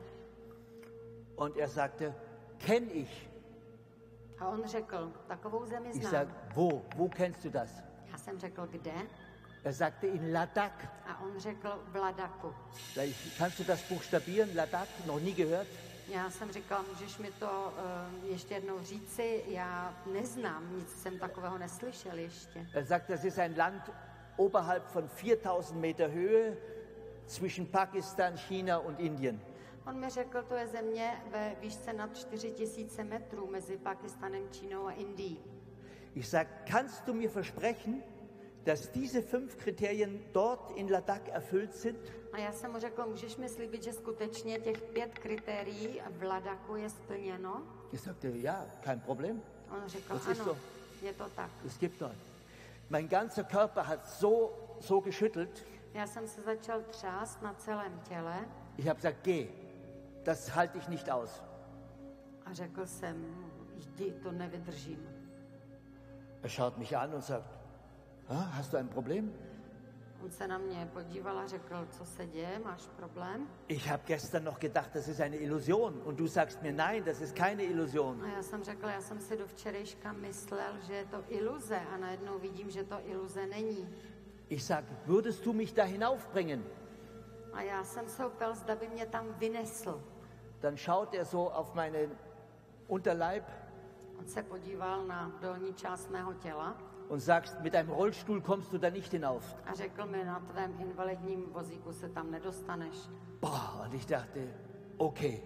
B: Und er sagte, kenn ich.
C: A on řekl, takovou zemi
B: Ich
C: znám.
B: sag, wo kennst du das?
C: Já jsem řekl, kde?
B: Er sagte, in Ladakh.
C: A on řekl, v Ladaku.
B: Sag ich, kannst du das buchstabieren, Ladakh? Noch nie gehört?
C: Já jsem říkala, můžeš mi to ještě jednou říci? Já neznám, nic jsem takového neslyšel ještě.
B: Er sagt, das ist ein Land oberhalb von 4000 Meter Höhe zwischen Pakistan, China und Indien.
C: On mi řekl, to je země ve výšce nad 4000 metrů mezi Pakistanem, Čínou a Indií.
B: Ich sag, kannst du mir versprechen, dass diese 5 Kriterien dort in Ladakh erfüllt sind?
C: A já jsem mu řekl, můžeš mi slíbit, že skutečně těch 5 kritérií v Ladaku je splněno?
B: Ich sagte, ja, kein Problem.
C: On řekl,
B: Das ist
C: ano,
B: so.
C: je to tak.
B: Es gibt dort. Mein ganzer Körper hat so geschüttelt.
C: Já jsem se začal třást na celém těle
B: Ich habe gesagt, geh, das halte ich nicht aus.
C: a řekl jsem, jdi, to nevydržím.
B: Er schaut mich an und sagt, hast du ein Problem?
C: On se na mě podíval a řekl, co se děje, máš problém?
B: Ich habe gestern noch gedacht, das ist eine Illusion. Und du sagst mir, nein, das ist keine Illusion.
C: A já jsem řekl, já jsem si do včerejška myslel, že je to iluze a najednou vidím, že to iluze není.
B: Ich sag, würdest du mich da hinaufbringen?
C: A já jsem se ho ptal, zda by mě tam vynesl.
B: Dann schaut er so auf meinen Unterleib
C: On se podíval na dolní část mého těla
B: und sagt, mit einem Rollstuhl kommst du da nicht hinauf.
C: a řekl mi, na tvém invalidním vozíku se tam nedostaneš.
B: Boah, und ich dachte, okay.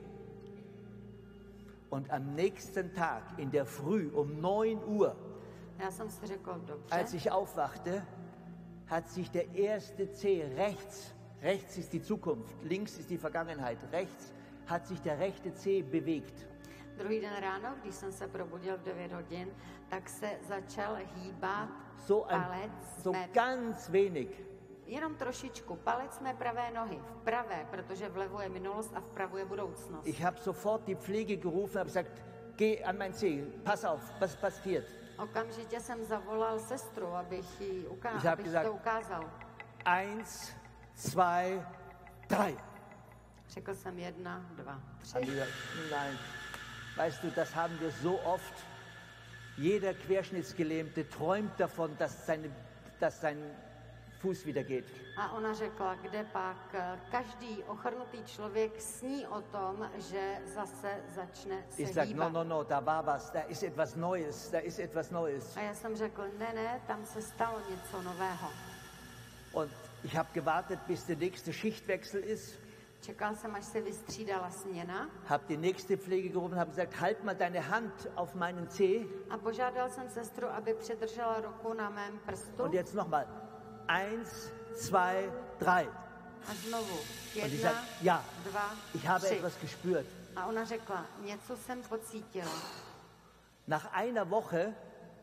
B: Und am nächsten Tag in der Früh um 9 Uhr,
C: Já jsem si řekl, dobře.
B: als ich aufwachte, hat sich der erste Zeh rechts ist die Zukunft, links ist die Vergangenheit, rechts hat sich der rechte Zeh bewegt.
C: Druhý den ráno, když jsem se probudil v 9 hodin, tak se začal hýbat palec
B: So
C: mé,
B: ganz wenig.
C: jenom trošičku, palec mé pravé nohy, v pravé, protože vlevo je minulost a vpravo je budoucnost.
B: Ich habe sofort die Pflege gerufen, habe gesagt, geh an mein Zeh, pass auf, was passiert.
C: Okamžitě jsem zavolal sestru, abych jí
B: gesagt,
C: to ukázal.
B: 1, 2, 3.
C: Řekl jsem 1, 2, 3.
B: Haben die gesagt, nein, weißt du, das haben wir so oft. Jeder Querschnittsgelähmte träumt davon, dass sein Fuß wieder geht.
C: A ona řekla, kde pak každý ochrnutý člověk sní o tom, že zase začne se
B: Ich sage,
C: hýbat.
B: no, da war was, da ist etwas Neues.
C: A já jsem řekl, ne, tam se stalo něco nového.
B: Und ich habe gewartet, bis der nächste Schichtwechsel ist.
C: Čekal jsem, až se vystřídala směna
B: Habe die nächste Pflege gerufen, habe gesagt, halt mal deine Hand auf meinen Zeh.
C: a požádal jsem sestru, aby přidržela ruku na mém prstu.
B: Und jetzt nochmal. 1, 2, 3.
C: A znovu.
B: Und ich
C: 1,
B: sage, ja,
C: 2,
B: ich habe
C: 3.
B: etwas gespürt.
C: A ona řekla, něco jsem pocítila.
B: Nach einer Woche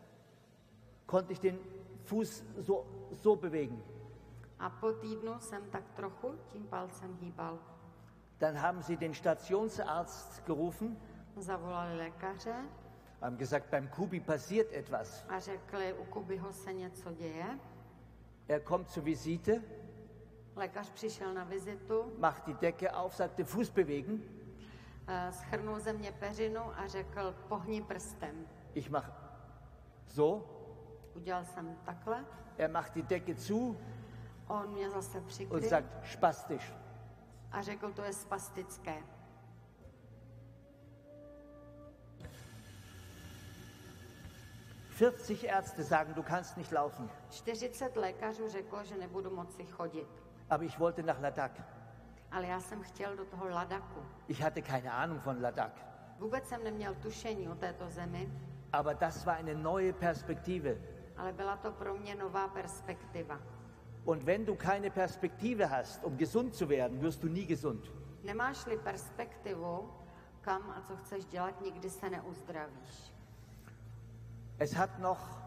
B: konnte ich den Fuß so bewegen.
C: A po týdnu jsem tak trochu tím palcem hýbal.
B: Dann haben sie den Stationsarzt gerufen,
C: Zavolali lékaře
B: haben gesagt, beim Kubi passiert etwas.
C: a řekli, u Kubyho se něco děje.
B: Er kommt zur Visite,
C: Lékař přišel na vizitu,
B: macht die Decke auf, sagte, Fuß bewegen.
C: schrnul ze mě peřinu a řekl, pohni prstem.
B: Ich mache so,
C: Udělal jsem takhle,
B: er macht die Decke zu
C: on mě zase
B: und
C: přikryl
B: sagt, spastisch.
C: a řekl, to je spastické.
B: 40 Ärzte sagen, du kannst nicht laufen.
C: 40 lékařů řeklo, že nebudu moci chodit.
B: Aber ich wollte nach Ladakh.
C: Ale já jsem chtěl do toho Ladaku.
B: Ich hatte keine Ahnung von Ladakh.
C: Vůbec jsem neměl tušení o této zemi,
B: Aber das war eine neue Perspektive.
C: ale byla to pro mě nová perspektiva.
B: Und wenn du keine Perspektive hast, um gesund zu werden, wirst du nie gesund.
C: Nemáš-li perspektivu, kam a co chceš dělat, nikdy se neuzdravíš.
B: Es hat noch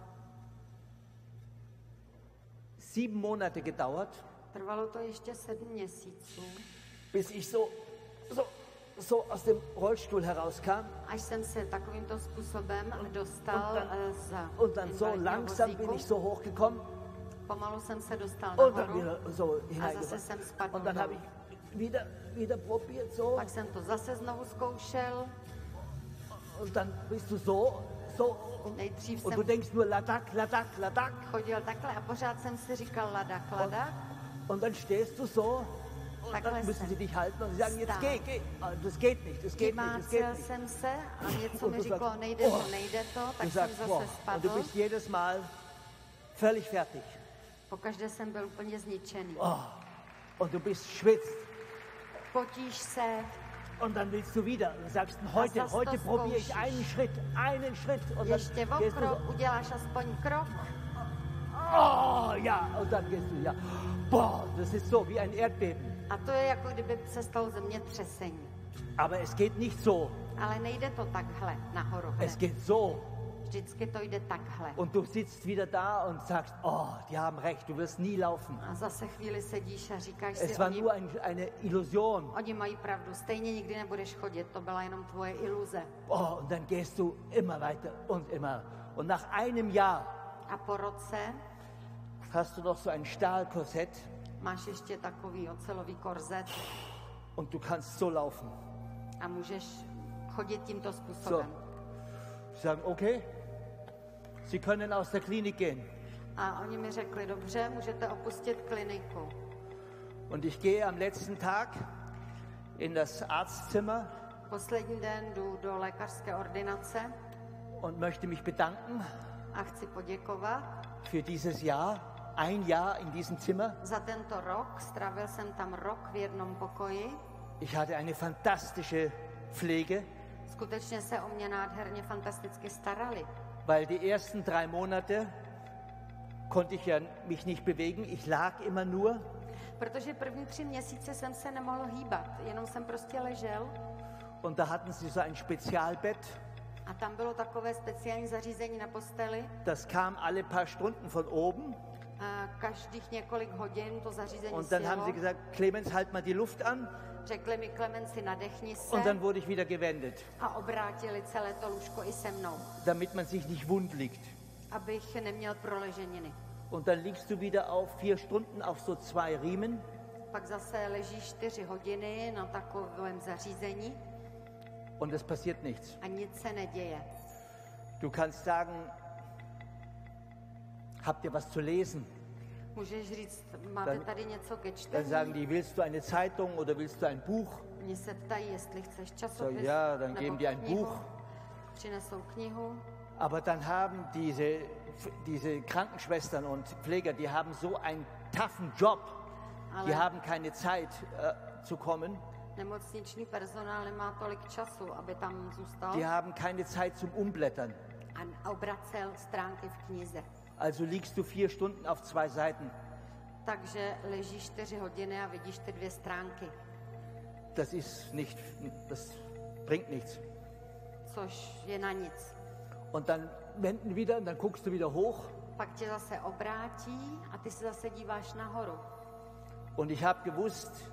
B: 7 Monate gedauert,
C: Trvalo to ještě 7 měsíců,
B: bis ich so aus dem Rollstuhl herauskam.
C: až jsem se takovýmto způsobem dostal z
B: Und dann so
C: invalidního
B: langsam
C: vozíku.
B: bin ich so hochgekommen
C: Pomalu jsem se dostal
B: und dann
C: nahoru
B: wieder so
C: a zase
B: hineingefallen.
C: jsem spadl
B: Und dann habe
C: dolů.
B: ich wieder probiert so.
C: Pak jsem to zase znovu zkoušel.
B: Und dann bist du so
C: Nejdřív
B: und
C: jsem
B: du denkst nur Ladakh, Ladakh, Ladakh.
C: chodil takhle a pořád jsem si říkal Ladak, Ladak.
B: Und dann stehst du so und
C: Takhle
B: dann müssen
C: jsem
B: sie dich halten und sie sagen, jetzt
C: stál.
B: geh. Das geht nicht, das geht nicht, das geht
C: Vymácel
B: nicht.
C: jsem se a něco
B: Und
C: mi
B: du
C: říkalo,
B: sagst,
C: nejde to, nejde to,
B: Du
C: tak jsem
B: sagst,
C: zase
B: boah, und du
C: spadl.
B: bist jedes Mal völlig fertig.
C: Pokaždé jsem byl úplně zničený.
B: Und du bist schwitzt.
C: Potíš se,
B: Und dann willst du wieder. Du sagst, heute
C: das
B: probiere ich
C: zkoušíš.
B: einen Schritt. Und
C: ještě
B: dann gehst du
C: krok, uděláš aspoň krok.
B: ja, und dann gehst du, ja. Boah, das ist so wie ein Erdbeben.
C: A to je jako kdyby se stalo zemětřesení.
B: Aber es geht nicht so.
C: Ale nejde to takhle nahoru
B: Es
C: hned.
B: geht so.
C: Vždycky to jde takhle.
B: Und du sitzt wieder da und sagst, die haben recht, du wirst nie laufen.
C: A zase chvíli sedíš a říkáš
B: Es
C: si,
B: war nur eine Illusion.
C: oni mají pravdu, stejně nikdy nebudeš chodit, to byla jenom tvoje iluze.
B: Und dann gehst du immer weiter und immer. Und nach einem Jahr
C: A po roce
B: hast du noch so ein Stahlkorsett
C: máš ještě takový ocelový korzet
B: und du kannst so laufen.
C: a můžeš chodit tímto způsobem.
B: Sie sagen, okay, Sie können aus der Klinik gehen.
C: A oni mi řekli, dobře, můžete opustit kliniku.
B: Und ich gehe am letzten Tag in das Arztzimmer
C: Poslední den jdu do lékařské ordinace
B: und möchte mich bedanken
C: a chci poděkovat
B: für dieses Jahr, ein Jahr in diesem Zimmer.
C: za tento rok. Strávil jsem tam rok v jednom pokoji.
B: Ich hatte eine fantastische Pflege,
C: Skutečně se o mě nádherně, fantasticky starali.
B: weil die ersten 3 Monate konnte ich ja mich nicht bewegen. Ich lag immer nur.
C: Protože první 3 měsíce jsem se nemohl hýbat, jenom jsem prostě ležel.
B: Und da hatten sie so ein Spezialbett.
C: A tam bylo takové speciální zařízení na posteli.
B: Das kam alle paar Stunden von oben.
C: A každých několik hodin to zařízení
B: Und dann haben
C: sjelo.
B: sie gesagt, Clemens, halt mal die Luft an.
C: Řekli mi, Klemenci, nadechni se.
B: Und dann wurde ich wieder gewendet,
C: A obrátili celé to lůžko i se mnou,
B: damit man sich nicht wund liegt.
C: abych neměl proleženiny.
B: Und dann liegst du wieder auf 4 Stunden auf so 2 Riemen.
C: Pak zase ležíš 4 hodiny na takovém zařízení
B: Und es passiert nichts.
C: a nic se neděje.
B: Du kannst sagen, habt ihr was zu lesen?
C: Můžeš říct, máte
B: Dan-
C: tady něco ke
B: Dann sagen
C: čtení?
B: die, willst du eine Zeitung oder willst du ein Buch?
C: Mě se ptají, jestli chceš
B: So,
C: časopis
B: ja, dann
C: nebo
B: geben die ein
C: knihu.
B: Buch.
C: Přinesou knihu.
B: Aber dann haben diese Krankenschwestern und Pfleger, die haben so einen toughen Job. Die
C: Ale
B: haben keine Zeit zu kommen.
C: nemocniční personál nemá tolik času, aby tam zůstal
B: Die haben keine Zeit zum Umblättern.
C: a obracel stránky v knize.
B: Also liegst du 4 Stunden auf 2 Seiten.
C: Takže ležíš 4 hodiny a vidíš ty 2 stránky,
B: Das bringt nichts.
C: což je na nic.
B: Und dann wenden wieder und dann guckst du wieder hoch.
C: Pak tě zase obrátí a ty se zase díváš nahoru.
B: Und ich habe gewusst,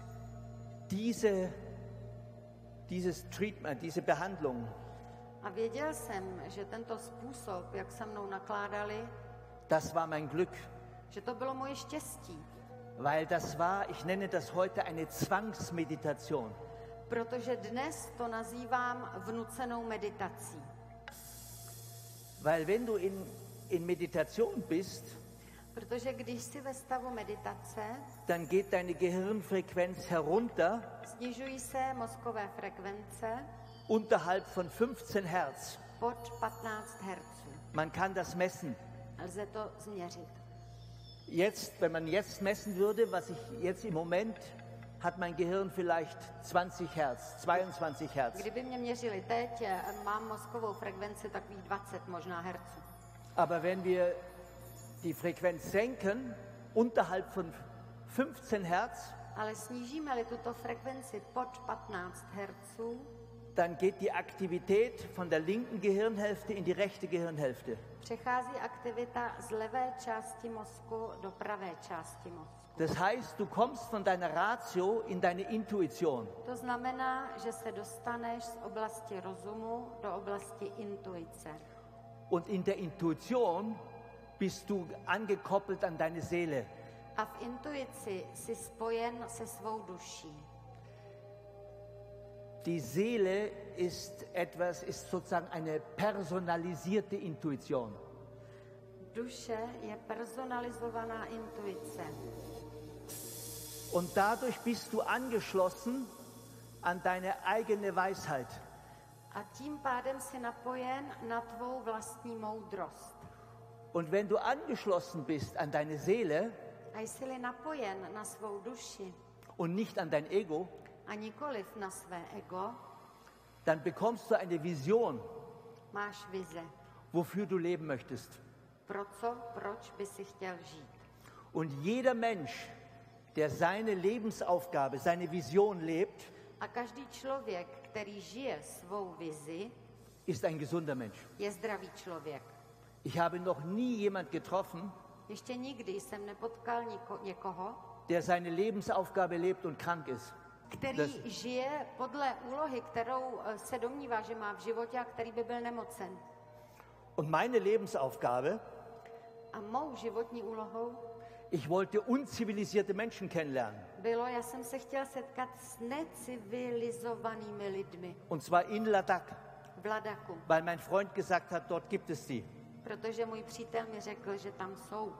B: dieses Treatment, diese Behandlung,
C: A věděl jsem, že tento způsob, jak se mnou nakládali,
B: das war mein Glück.
C: že to bylo moje štěstí.
B: Weil das war, ich nenne das heute eine Zwangsmeditation.
C: Protože dnes to nazývám vnucenou meditací.
B: Weil wenn du in Meditation bist,
C: Protože když jsi ve stavu meditace,
B: dann geht deine Gehirnfrequenz herunter
C: snižují se mozkové frekvence
B: unterhalb von 15 Hertz.
C: pod 15 Hz.
B: Man kann das messen.
C: Lze to změřit.
B: Jetzt, wenn man jetzt messen würde, was ich jetzt im Moment, hat mein Gehirn vielleicht 20 Hertz, 22 Hertz.
C: Kdyby mě měřili teď, mám mozkovou frekvenci takových 20 možná herců.
B: Aber wenn wir die Frequenz senken, unterhalb von 15 Hertz,
C: Ale snížíme-li tuto frekvenci pod 15 herců,
B: dann geht die Aktivität von der linken Gehirnhälfte in die rechte Gehirnhälfte.
C: přechází aktivita z levé části mozku do pravé části mozku.
B: Das heißt, du kommst von deiner Ratio in deine Intuition.
C: To znamená, že se dostaneš z oblasti rozumu do oblasti intuice.
B: Und in der Intuition bist du angekoppelt an deine Seele.
C: A v intuici jsi spojen se svou duší.
B: Die Seele ist sozusagen eine personalisierte Intuition.
C: Duše je personalizovaná intuice.
B: Und dadurch bist du angeschlossen an deine eigene Weisheit.
C: A tím pádem jsi napojen na tvou vlastní moudrost.
B: Und wenn du angeschlossen bist an deine Seele
C: A jsi-li napojen na svou duši
B: und nicht an dein Ego,
C: a nikoliv na své ego,
B: dann bekommst du eine Vision,
C: máš vize.
B: wofür du leben möchtest.
C: Proč by si chtěl žít?
B: Und jeder Mensch, der seine Lebensaufgabe, seine Vision lebt,
C: A každý člověk, který žije svou vizi,
B: ist ein gesunder Mensch.
C: je zdravý člověk.
B: Ich habe noch nie jemand getroffen,
C: Ještě nikdy jsem nepotkal někoho,
B: der seine Lebensaufgabe lebt und krank ist.
C: který žije podle úlohy, kterou se domnívá, že má v životě a který by byl nemocen.
B: Und meine Lebensaufgabe,
C: A mou životní úlohou
B: ich wollte unzivilisierte Menschen kennenlernen.
C: bylo, já jsem se chtěl setkat s necivilizovanými lidmi
B: Und zwar in Ladakh,
C: v Ladaku,
B: weil mein Freund gesagt hat, dort gibt es die.
C: protože můj přítel mi řekl, že tam jsou.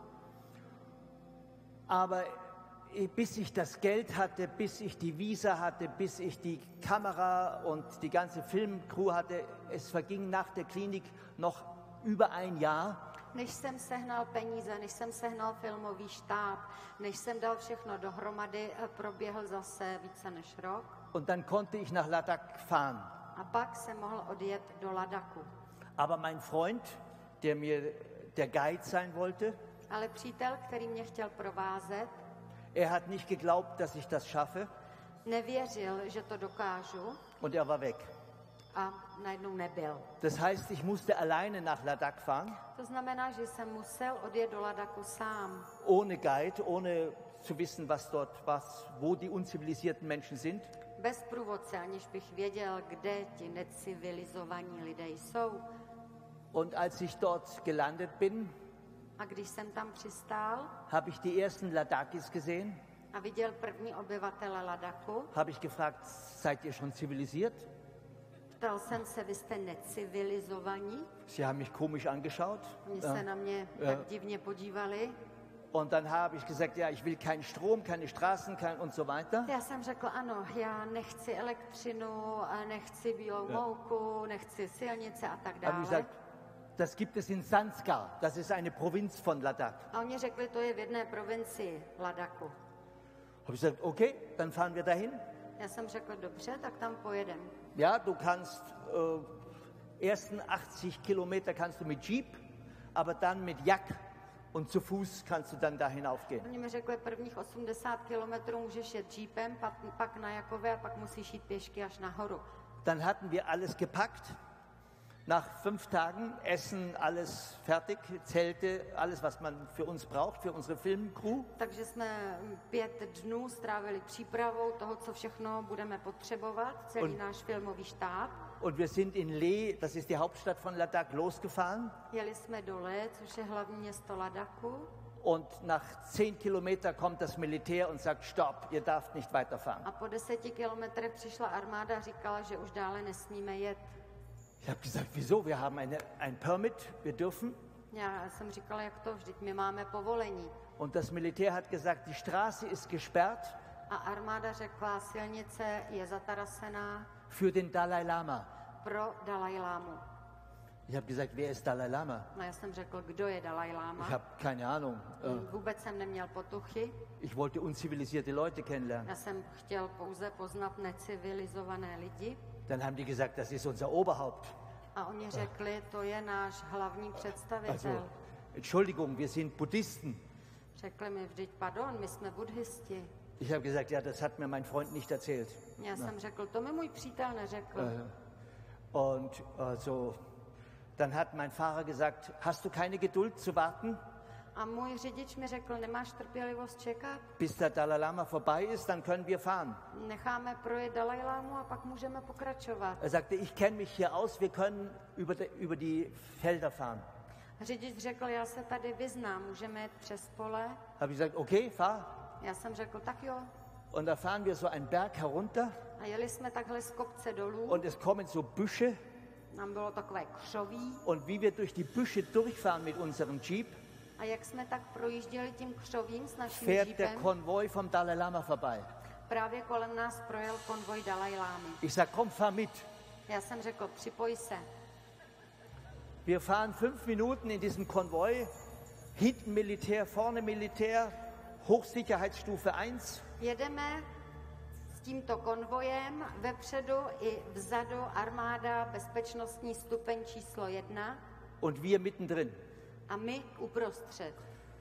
B: Aber bis ich das Geld hatte, bis ich die Visa hatte, bis ich die Kamera und die ganze Filmcrew hatte, es verging nach der Klinik noch über ein Jahr.
C: Než jsem sehnal peníze, než jsem sehnal filmový štáb, než jsem dal všechno dohromady, proběhl zase více než rok.
B: Und dann konnte ich nach Ladakh fahren.
C: A pak jsem mohl odjet do Ladaku.
B: Aber mein Freund, der mir der Guide sein wollte,
C: Ale přítel, který mě chtěl provázet,
B: er hat nicht geglaubt, dass ich das schaffe,
C: nevěřil, že to dokážu
B: und er war weg.
C: a najednou nebyl.
B: Das heißt, ich musste alleine nach Ladakh fahren,
C: To znamená, že jsem musel odjet do Ladaku sám,
B: ohne Guide, ohne zu wissen, wo die unzivilisierten Menschen sind.
C: bez průvodce, aniž bych věděl, kde ti necivilizovaní lidé jsou.
B: Und als ich dort gelandet bin,
C: A když jsem tam přistál
B: habe ich die ersten Ladakis gesehen,
C: a viděl první obyvatele Ladaku,
B: habe ich gefragt, seid ihr schon zivilisiert?
C: ptal jsem se, vy jste necivilizovaní?
B: Sie haben mich komisch angeschaut.
C: Oni se na mě tak divně podívali.
B: Und dann habe ich gesagt, ja, ich will keinen Strom, keine Straßen, und so weiter.
C: Já jsem řekl, ano, já nechci elektřinu, nechci bílou mouku, nechci silnice a tak
B: Habe ich
C: dále.
B: gesagt, das gibt es in Zanskar, das ist eine Provinz von Ladakh.
C: A oni řekli, to je v jedné provincii Ladaku.
B: Habe ich gesagt, okay, dann fahren wir dahin.
C: Já jsem řekl, dobře, tak tam pojedem.
B: Ja, du kannst ersten 80 Kilometer kannst du mit Jeep, aber dann mit Jak und zu Fuß kannst du dann da hinaufgehen.
C: Oni mi řekli, prvních 80 kilometrů můžeš jet jeepem, pak na Jakové a pak musíš jít pěšky až nahoru.
B: Dann hatten wir alles gepackt. Nach 5 Tagen Essen, alles fertig, Zelte, alles, was man für uns braucht, für unsere Filmcrew.
C: Takže jsme 5 dnů strávili přípravou toho, co všechno budeme potřebovat, celý náš filmový štáb.
B: Und wir sind in Leh, das ist die Hauptstadt von Ladakh, losgefahren.
C: Jeli jsme do Leh, což je hlavní město Ladaku.
B: Und nach 10 Kilometern kommt das Militär und sagt, stopp, ihr darft nicht weiterfahren.
C: A po 10 kilometrech přišla armáda a říkala, že už dále nesmíme jet.
B: Ich habe gesagt, wieso? Wir haben ein Permit, wir dürfen.
C: Já jsem říkala, jak to, vždyť my máme povolení.
B: Und das Militär hat gesagt, die Straße ist gesperrt
C: A armáda řekla, silnice je zatarasená
B: für den Dalai Lama.
C: pro Dalajlámu.
B: Ich habe gesagt, wer ist Dalai Lama?
C: A já jsem řekl, kdo je Dalaj
B: Ich
C: Lama.
B: habe keine Ahnung.
C: Vůbec jsem neměl potuchy.
B: Ich wollte unzivilisierte Leute kennenlernen.
C: Já jsem chtěl pouze poznat necivilizované lidi.
B: Dann haben die gesagt, das ist unser Oberhaupt.
C: A oni řekli, to je náš hlavní představitel.
B: Also, Entschuldigung, wir sind Buddhisten.
C: Řekli mi vždyť, pardon, my jsme buddhisti.
B: Ich habe gesagt, ja, das hat mir mein Freund nicht erzählt.
C: Já jsem řekl, to mi můj přítel neřekl.
B: Und dann hat mein Fahrer gesagt, hast du keine Geduld zu warten,
C: A můj řidič mi řekl, nemáš trpělivost čekat?
B: bis der Dalai Lama vorbei ist, dann können wir fahren.
C: Necháme projet Dalaj Lámu a pak můžeme pokračovat.
B: Er sagte, ich kenne mich hier aus, wir können über die Felder fahren.
C: Řidič řekl, já se tady vyznám, můžeme jet přes pole.
B: Habe ich gesagt, okay, fahr.
C: Já jsem řekl, tak jo.
B: Und da fahren wir so einen Berg herunter
C: A jeli jsme takhle z kopce dolů,
B: und es kommen so Büsche.
C: nám bylo takové křoví.
B: Und wie wir durch die Büsche durchfahren mit unserem Jeep,
C: A jak jsme tak projížděli tím křovím s naším
B: fährt der
C: jeepem,
B: Konvoi vom Dalai Lama vorbei.
C: právě kolem nás projel konvoj Dalaj Lámy.
B: Ich sage, komm, fahr mit.
C: Já jsem řekl, připoj se.
B: Wir fahren 5 Minuten in diesem Konvoi, hinten Militär, vorne Militär, Hochsicherheitsstufe 1.
C: Jedeme s tímto konvojem, vepředu i vzadu armáda, bezpečnostní stupeň číslo 1
B: Und wir mittendrin.
C: a my uprostřed.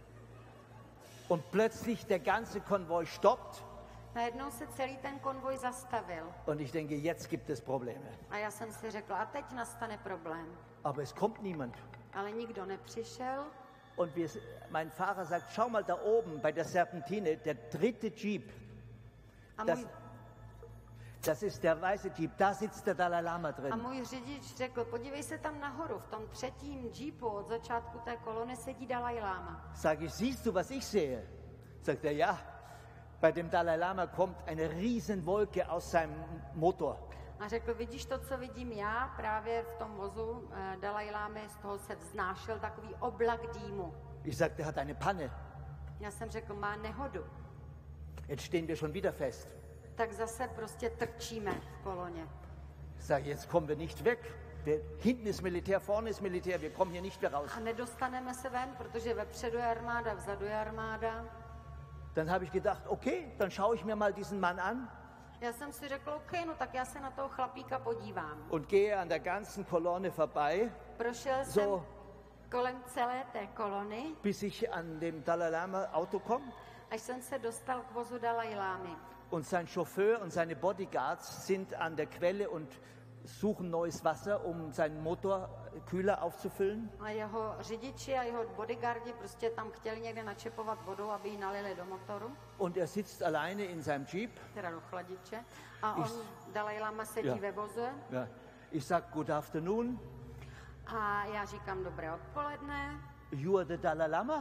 B: Und plötzlich der ganze Konvoi stoppt
C: Najednou se celý ten konvoj zastavil
B: und ich denke, jetzt gibt es Probleme.
C: a já jsem si řekla, a teď nastane problém.
B: Aber es kommt niemand.
C: Ale nikdo nepřišel
B: Und mein Fahrer sagt, schau mal da oben bei der Serpentine, der 3. Jeep.
C: a
B: Das,
C: můj,
B: das ist der weiße Jeep, da sitzt der Dalai Lama
C: a
B: drin.
C: můj řidič řekl, podívej se tam nahoru, v tom 3. jeepu od začátku té kolony sedí Dalaj Láma.
B: Sag ich, siehst du, was ich sehe? Sagt er, ja. Bei dem Dalai Lama kommt eine Riesenwolke aus seinem Motor.
C: A řekl, vidíš to, co vidím já, právě v tom vozu Dalaj Lámy, z toho se vznášel takový oblak dýmu.
B: Ich sagte, der hat eine Panne.
C: Já jsem řekl, má nehodu.
B: Jetzt stehen wir schon wieder fest.
C: Tak zase prostě trčíme v koloně.
B: Sag, jetzt kommen wir nicht weg. Hinten ist Militär, vorne ist Militär, wir kommen hier nicht mehr raus.
C: A nedostaneme se ven, protože vepředu je armáda, vzadu je armáda.
B: Dann habe ich gedacht, okay, dann schaue ich mir mal diesen Mann an
C: Já jsem si řekl, OK, no tak já se na toho chlapíka podívám.
B: und gehe an der ganzen Kolonne vorbei,
C: Prošel jsem
B: so
C: kolem celé té kolony,
B: bis ich an dem Dalai Lama Auto komme.
C: až jsem se dostal k vozu Dalaj Lámy.
B: Und sein Chauffeur und seine Bodyguards sind an der Quelle und suchen neues Wasser, um seinen Motorkühler aufzufüllen.
C: A jeho řidiči a jeho bodyguardi prostě tam chtěli někde načepovat vodu, aby ji nalili do motoru,
B: Und er sitzt alleine in seinem Jeep.
C: teda do chladiče. A on, Dalaj Lama, sedí
B: Ja.
C: ve voze
B: Ja. Ich sag, good afternoon,
C: a já říkám, dobré odpoledne,
B: you are the Dalai Lama?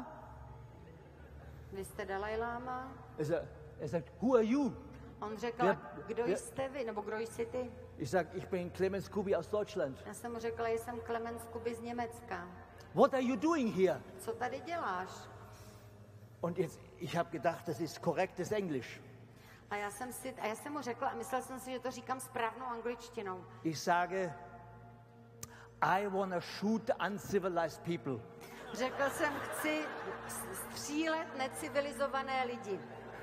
C: vy jste Dalaj Lama?
B: Er sagt, who are you?
C: On řekl,
B: Ja,
C: kdo
B: ja.
C: jste vy, nebo kdo jsi ty?
B: Ich sag, ich bin Clemens Kubi aus Deutschland.
C: Já jsem mu řekla, jsem Clemens Kuby z Německa.
B: What are you doing here?
C: Co tady děláš?
B: Und jetzt, ich habe gedacht, das ist korrektes Englisch.
C: A já jsem mu řekla, a myslel jsem si, že to říkám správnou angličtinou.
B: Ich sage, I want to shoot uncivilized people.
C: Řekl jsem, chci střílet necivilizované lidi.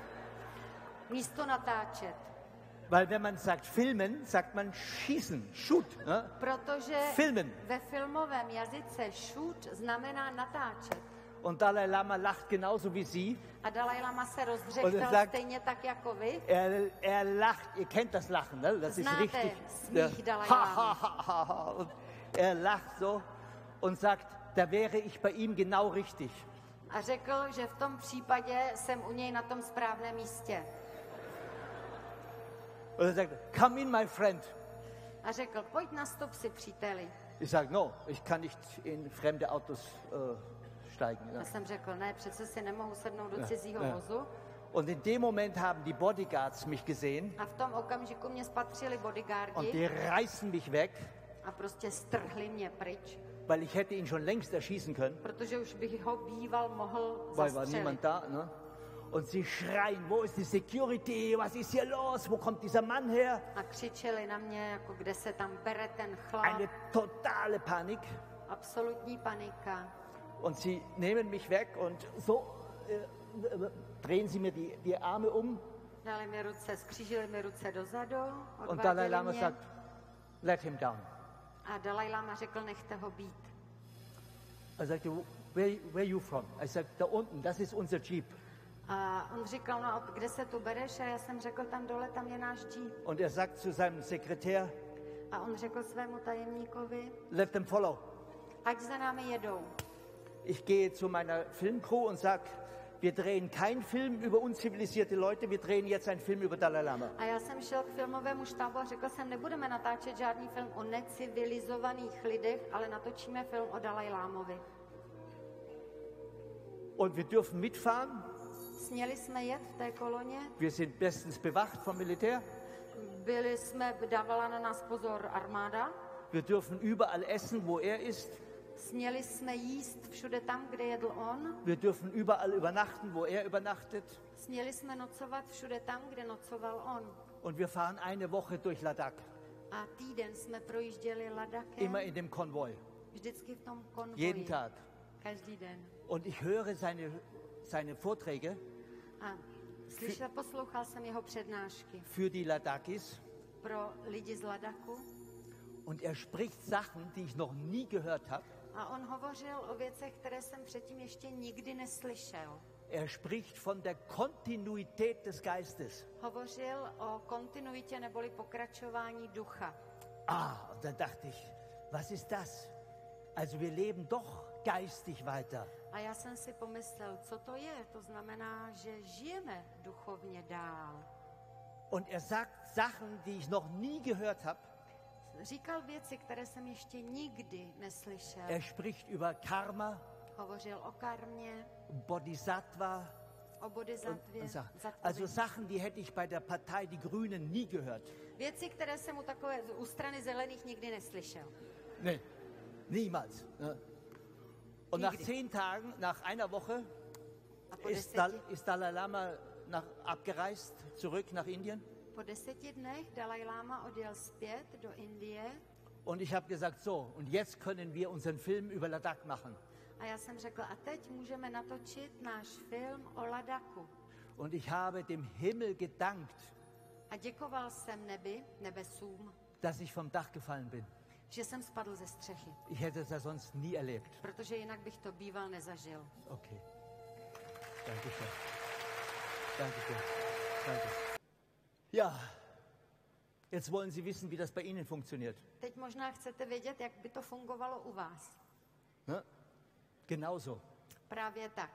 C: Místo natáčet.
B: Weil wenn man sagt filmen, sagt man schießen, shoot. Ne?
C: Protože
B: Filmen.
C: ve filmovém jazyce shoot znamená natáčet.
B: Und Dalai Lama lacht genauso wie Sie.
C: A Dalaj Lama se
B: Und
C: rozřeštal
B: er sagt-
C: stejně tak jako vy.
B: Er lacht, ihr kennt das Lachen, ne? Das ist
C: Znáte
B: richtig.
C: smích Dalaj
B: Ha,
C: Lámy.
B: ha, ha, ha, ha. Und er lacht so und sagt, da wäre ich bei ihm genau richtig.
C: A řekl, že v tom případě jsem u něj na tom správném místě.
B: Und er sagt, come in, my friend.
C: A řekl, pojď nastup si, příteli.
B: Ich sage, no, ich kann nicht in fremde Autos steigen.
C: Já
B: Ne?
C: jsem řekl, ne, přece si nemohu sednout do cizího
B: ja.
C: vozu.
B: Und in dem Moment haben die Bodyguards mich gesehen
C: A v tom okamžiku mě spatřili
B: und
C: bodyguardi
B: die reißen mich weg,
C: a prostě strhli mě pryč,
B: weil ich hätte ihn schon längst erschießen können,
C: protože už bych ho býval mohl
B: weil war
C: zastřelit.
B: niemand da. Ne? Und sie schreien, wo ist die Security, was ist hier los, wo kommt dieser Mann her?
C: A křičeli na mě, jako kde se tam bere ten chlap.
B: Eine totale Panik.
C: absolutní panika.
B: Und sie nehmen mich weg und so drehen sie mir die Arme um.
C: Dali mi ruce, skřížili mi ruce dozadu,
B: Und Dalai
C: odváděli
B: Lama
C: mě
B: sagt, let him down.
C: a Dalai Lama řekl, nechte ho být.
B: Er sagte, where you from? I said, da unten, das ist unser Jeep.
C: A on říkal, no a kde se tu bereš? A já jsem řekl, tam dole, tam je náš jeep.
B: Und er sagt zu seinem Sekretär,
C: A on řekl svému tajemníkovi,
B: let them follow.
C: ať za námi jedou.
B: Ich gehe zu meiner Filmcrew und sage, wir drehen keinen Film über unzivilisierte Leute, wir drehen jetzt einen Film über Dalai Lama.
C: A já jsem šel k filmovému štábu a řekl jsem, nebudeme natáčet žádný film o necivilizovaných lidech, ale natočíme film o Dalai Lámovi.
B: Und wir dürfen mitfahren.
C: Směli jsme jet v té koloně,
B: Wir sind bestens bewacht vom Militär.
C: dávala na nás pozor armáda,
B: Wir dürfen überall essen, wo er ist.
C: směli jsme jíst všude tam, kde jedl on,
B: Wir dürfen überall übernachten, wo er übernachtet.
C: směli jsme nocovat všude tam, kde nocoval on.
B: Und wir fahren eine Woche durch Ladakh,
C: A týden jsme projížděli Ladakem,
B: immer in dem Konvoi,
C: vždycky v tom
B: jeden
C: konvoji,
B: Tag.
C: každý den.
B: Und ich höre seine Vorträge
C: A poslouchal jsem jeho přednášky
B: für die Ladakis.
C: pro lidi z Ladaku.
B: Und er spricht Sachen, die ich noch nie gehört habe.
C: A on hovořil o věcech, které jsem předtím ještě nikdy neslyšel.
B: Er spricht von der Kontinuität des Geistes.
C: Hovořil o kontinuitě neboli pokračování ducha.
B: Und dann dachte ich, was ist das? Also wir leben doch geistig weiter.
C: A já jsem si pomyslel, co to je? To znamená, že žijeme duchovně dál.
B: Und er sagt Sachen, die ich noch nie gehört habe.
C: Říkal věci, které jsem ještě nikdy neslyšel.
B: Er spricht über Karma,
C: Hovořil o karmě,
B: Bodhisattva.
C: o bodhisattvě.
B: Also Sachen, die hätte ich bei der Partei Die Grünen nie gehört.
C: Věci, které jsem u strany zelených nikdy neslyšel.
B: Nee, niemals. Ne? Und nach 10 Tagen, nach einer Woche,
C: A po
B: ist Dalai Lama abgereist, zurück nach Indien.
C: Po 10 dnech Dalai Lama odjel zpět do Indie
B: Und ich habe gesagt, so, und jetzt können wir unseren Film über Ladakh machen.
C: a já jsem řekl, a teď můžeme natočit náš film o Ladaku.
B: Und ich habe dem Himmel gedankt,
C: A děkoval jsem nebesům,
B: dass ich vom Dach gefallen bin.
C: že jsem spadl ze střechy,
B: Ich hätte das sonst nie erlebt.
C: protože jinak bych to býval nezažil.
B: Okay. Danke schön. Danke schön. Danke. Ja, jetzt wollen Sie wissen, wie das bei Ihnen funktioniert.
C: Teď možná chcete vědět, jak by to fungovalo u vás.
B: Ne? Genauso.
C: Právě tak.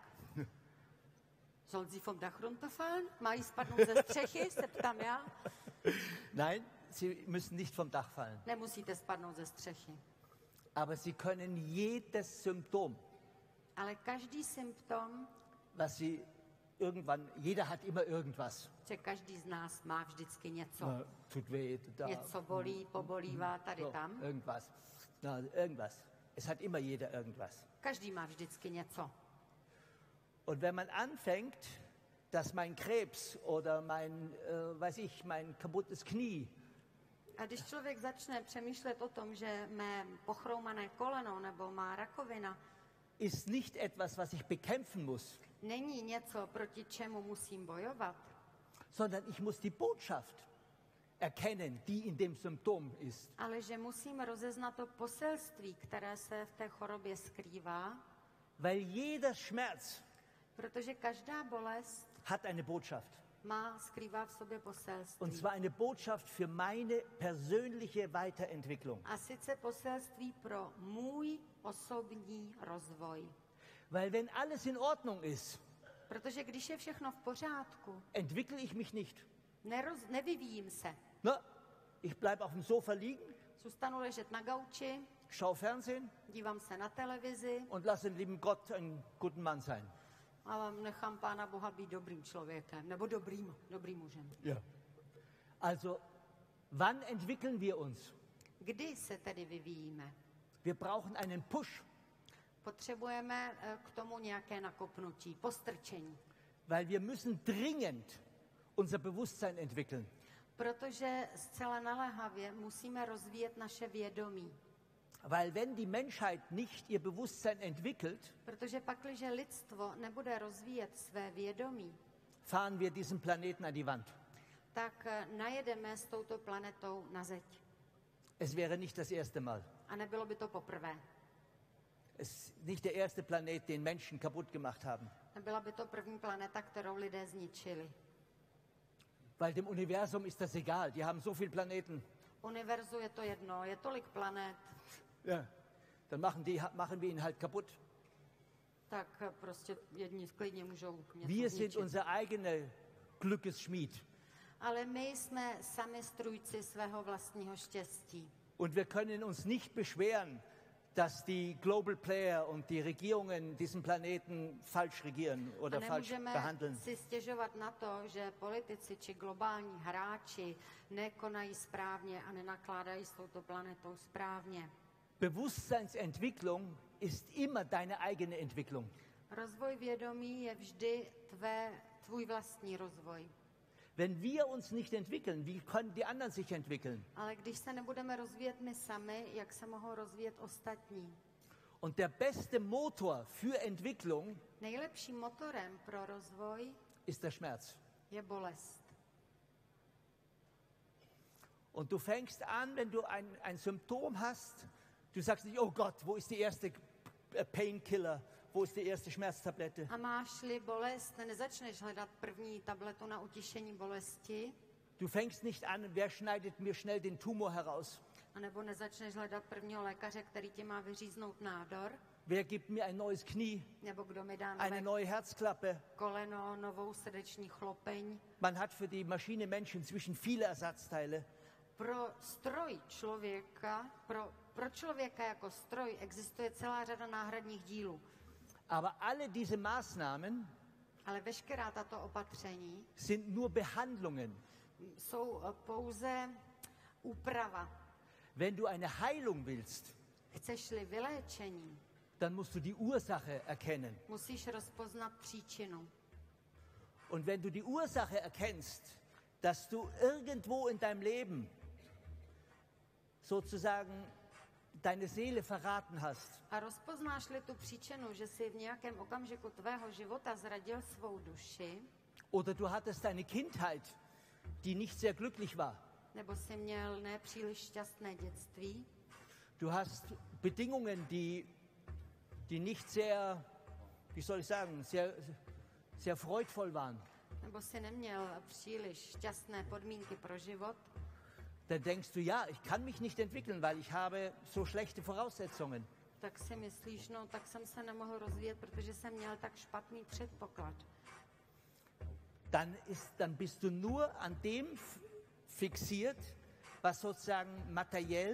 C: Soll sie vom Dach runterfallen? Mají spadnout ze střechy, se ptám já.
B: Nein, Sie müssen nicht vom Dach fallen.
C: Nemusíte spadnout ze střechy.
B: Aber Sie können jedes Symptom,
C: Ale každý symptom,
B: was Sie irgendwann, jeder hat immer irgendwas.
C: že každý z nás má vždycky něco.
B: Tut weh, da.
C: Něco bolí, pobolívá tady
B: So,
C: tam.
B: irgendwas. Irgendwas. Es hat immer jeder irgendwas.
C: Každý má vždycky něco.
B: Und wenn man anfängt, dass mein Krebs oder mein, mein kaputtes Knie
C: A když člověk začne přemýšlet o tom, že mé pochroumané koleno nebo má rakovina,
B: ist nicht etwas, was ich bekämpfen muss,
C: není něco, proti čemu musím bojovat,
B: sondern ich muss die Botschaft erkennen, die in dem Symptom ist.
C: ale že musím rozeznat to poselství, které se v té chorobě skrývá,
B: Weil jeder Schmerz
C: protože každá bolest
B: hat eine Botschaft.
C: skrývá v sobě poselství.
B: Und zwar eine Botschaft für meine persönliche Weiterentwicklung.
C: A sice poselství pro můj osobní rozvoj.
B: Weil wenn alles in Ordnung ist,
C: Protože když je všechno v pořádku,
B: entwickle ich mich nicht.
C: nevyvíjím se.
B: No, ich bleibe auf dem Sofa liegen,
C: Zůstanu ležet na gauči,
B: schaue Fernsehen
C: dívám se na televizi
B: und lasse den lieben Gott einen guten Mann sein.
C: a nechám Pána Boha být dobrým člověkem, nebo dobrým mužem.
B: Ja. Also, wann entwickeln wir uns?
C: Kdy se tedy vyvíjíme?
B: Wir brauchen einen Push,
C: Potřebujeme k tomu nějaké nakopnutí, postrčení.
B: weil wir müssen dringend unser Bewusstsein entwickeln.
C: Protože zcela naléhavě musíme rozvíjet naše vědomí.
B: Weil wenn die Menschheit nicht ihr Bewusstsein entwickelt,
C: Protože pakliže lidstvo nebude rozvíjet své vědomí,
B: fahren wir diesen Planeten an die Wand.
C: tak najedeme s touto planetou na zeď.
B: Es wäre nicht das erste Mal.
C: A nebylo by to poprvé.
B: Es ist nicht der erste Planet, den Menschen kaputt gemacht haben.
C: Nebyla by to první planeta, kterou lidé zničili.
B: Weil dem Universum ist das egal. Die haben so viele Planeten.
C: Univerzu je to jedno, je tolik planet,
B: Ja. Dann machen wir ihn halt kaputt.
C: tak prostě jedni klidně můžou něco
B: Wir sind
C: zničit.
B: unser eigener Glückesschmied.
C: Ale my jsme sami strůjci svého vlastního štěstí.
B: Und wir können uns nicht beschweren, dass die Global Player und die Regierungen diesen Planeten falsch regieren
C: A
B: oder falsch
C: nemůžeme
B: behandeln.
C: si stěžovat na to, že politici či globální hráči nekonají správně a nenakládají s touto planetou správně.
B: Bewusstseinsentwicklung ist immer deine eigene Entwicklung.
C: Rozvoj vědomí je vždy tvůj vlastní rozvoj.
B: Wenn wir uns nicht entwickeln, wie können die anderen sich entwickeln?
C: Ale když se nebudeme rozvíjet my sami, jak se mohou rozvíjet ostatní?
B: Und der beste Motor für Entwicklung
C: Nejlepším motorem pro rozvoj
B: ist der Schmerz.
C: je bolest.
B: Und du fängst an, wenn du ein Symptom hast, du sagst nicht, oh Gott, wo ist die erste Painkiller, wo ist die erste Schmerztablette?
C: A máš-li bolest, nezačneš hledat první tabletu na utišení bolesti,
B: Du fängst nicht an, wer schneidet mir schnell den Tumor heraus?
C: anebo nezačneš hledat prvního lékaře, který ti má vyříznout nádor,
B: Wer gibt mir ein neues Knie,
C: nebo kdo mi dá
B: eine
C: nové
B: neue Herzklappe?
C: koleno, novou srdeční chlopeň.
B: Man hat für die Maschine Mensch inzwischen viele Ersatzteile.
C: Pro stroj člověka, pro člověka jako stroj existuje celá řada náhradních dílů.
B: Aber alle diese Maßnahmen
C: Ale veškerá tato opatření
B: sind nur Behandlungen.
C: jsou pouze úprava.
B: Wenn du eine Heilung willst,
C: Chceš-li vyléčení,
B: dann musst du die Ursache erkennen.
C: musíš rozpoznat příčinu.
B: Und wenn du die Ursache erkennst, dass du irgendwo in deinem Leben sozusagen deine Seele verraten hast,
C: A rozpoznáš-li tu příčinu, že jsi v nějakém okamžiku tvého života zradil svou duši,
B: oder du hattest eine Kindheit, die nicht sehr glücklich war,
C: nebo jsi měl nepříliš šťastné dětství,
B: du hast Bedingungen, die nicht sehr, wie soll ich sagen, sehr freudvoll waren,
C: nebo jsi neměl příliš šťastné podmínky pro život,
B: dann denkst du, ja, ich kann mich nicht entwickeln, weil ich habe so schlechte Voraussetzungen.
C: tak si myslíš, no tak jsem se nemohl rozvíjet, protože jsem měl tak špatný předpoklad.
B: Dann bist du nur an dem fixiert, was sozusagen materiell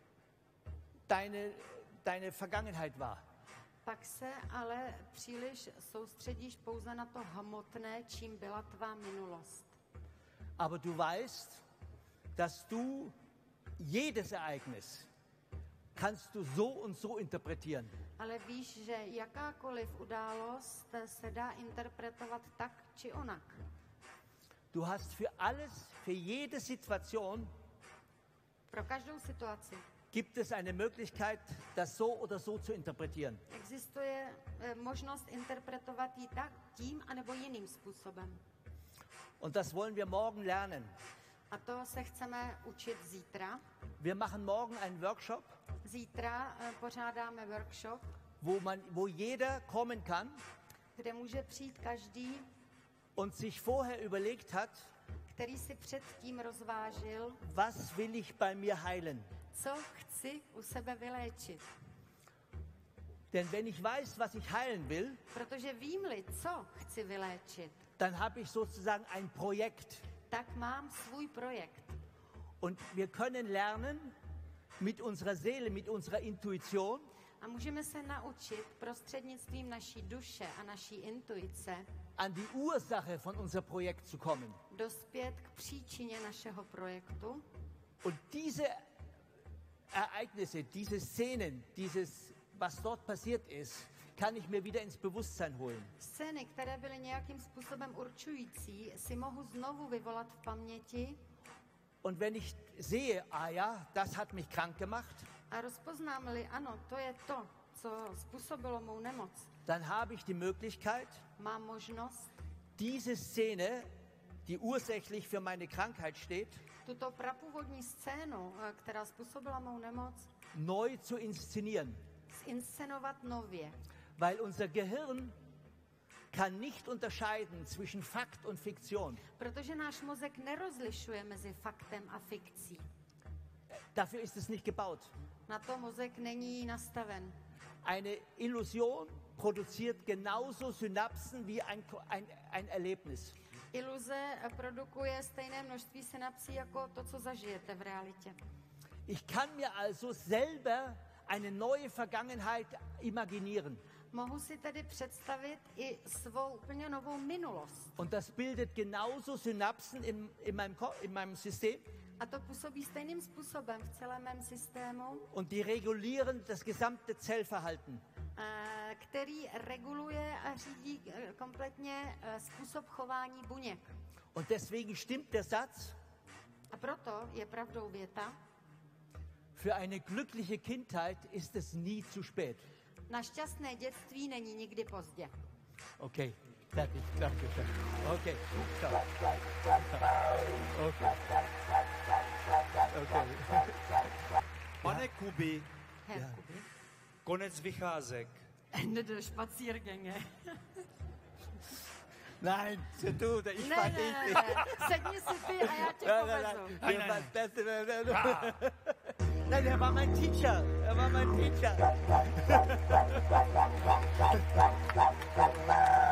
B: deine Vergangenheit war.
C: Pak se ale příliš soustředíš pouze na to hmotné, čím byla tvá minulost.
B: Aber du weißt, dass du jedes Ereignis kannst du so und so interpretieren.
C: Ale víš, že jakákoliv událost se dá interpretovat tak či onak.
B: Du hast für alles, für jede Situation
C: Pro každou situaci
B: gibt es eine Möglichkeit, das so oder so zu interpretieren.
C: existuje možnost interpretovat ji tak, tím anebo jiným způsobem.
B: Und das wollen wir morgen lernen.
C: A to se chceme učit zítra.
B: Wir machen morgen einen Workshop,
C: Zítra pořádáme workshop,
B: wo jeder kommen kann
C: kde může přijít každý,
B: und sich vorher überlegt hat,
C: který si předtím rozvážil,
B: was will ich bei mir heilen?
C: co chci u sebe vyléčit.
B: Denn wenn ich weiß, was ich heilen will,
C: Protože vím-li, co chci vyléčit,
B: dann habe ich sozusagen ein Projekt.
C: tak mám svůj projekt.
B: Und wir können lernen, mit unserer Seele, mit unserer Intuition,
C: A můžeme se naučit prostřednictvím naší duše a naší intuice
B: an die Ursache von unserem Projekt zu kommen.
C: dospět k příčině našeho projektu.
B: Und diese Ereignisse, diese Szenen, was dort passiert ist, kann ich mir wieder ins Bewusstsein holen.
C: Scény, které byly nějakým způsobem určující, si mohu znovu vyvolat v paměti.
B: Und wenn ich sehe, ah ja, das hat mich krank gemacht,
C: A rozpoznám-li, ano, to je to, co způsobilo mou nemoc,
B: dann habe ich die Möglichkeit,
C: mám možnost
B: diese Szene, die ursächlich für meine Krankheit steht,
C: tuto prapůvodní scénu, která způsobila mou nemoc,
B: neu zu inszenieren.
C: zinscenovat nově.
B: Weil unser Gehirn kann nicht unterscheiden zwischen Fakt und Fiktion.
C: Protože náš mozek nerozlišuje mezi faktem a fikcí.
B: Dafür ist es nicht gebaut.
C: Na to mozek není nastaven.
B: Eine Illusion produziert genauso Synapsen wie ein Erlebnis.
C: Iluze produkuje stejné množství synapsí jako to, co zažijete v realitě.
B: Ich kann mir also selber eine neue Vergangenheit imaginieren.
C: Mohu si tedy představit i svou úplně novou minulost.
B: Und das bildet genauso Synapsen in meinem System.
C: A to působí stejným způsobem v celém mém systému,
B: Und die regulieren das gesamte Zellverhalten.
C: který reguluje a řídí kompletně způsob chování buněk.
B: Und deswegen stimmt der Satz,
C: A proto je pravdou věta,
B: für eine glückliche Kindheit ist es nie zu spät.
C: na šťastné dětství není nikdy pozdě.
B: Okay, fertig, danke schön. Okay, so. Okay. Okay.
A: Pane Kuby,
C: Herr Kuby.
A: konec vycházek.
C: Ende der Spaziergänge.
B: Nein, du, ich
C: Ne,
B: fand
C: ne,
B: nicht.
C: ne, ne. Sedni si ty a já tě povezu.
B: Nein, er war mein Teacher. Er war mein Teacher.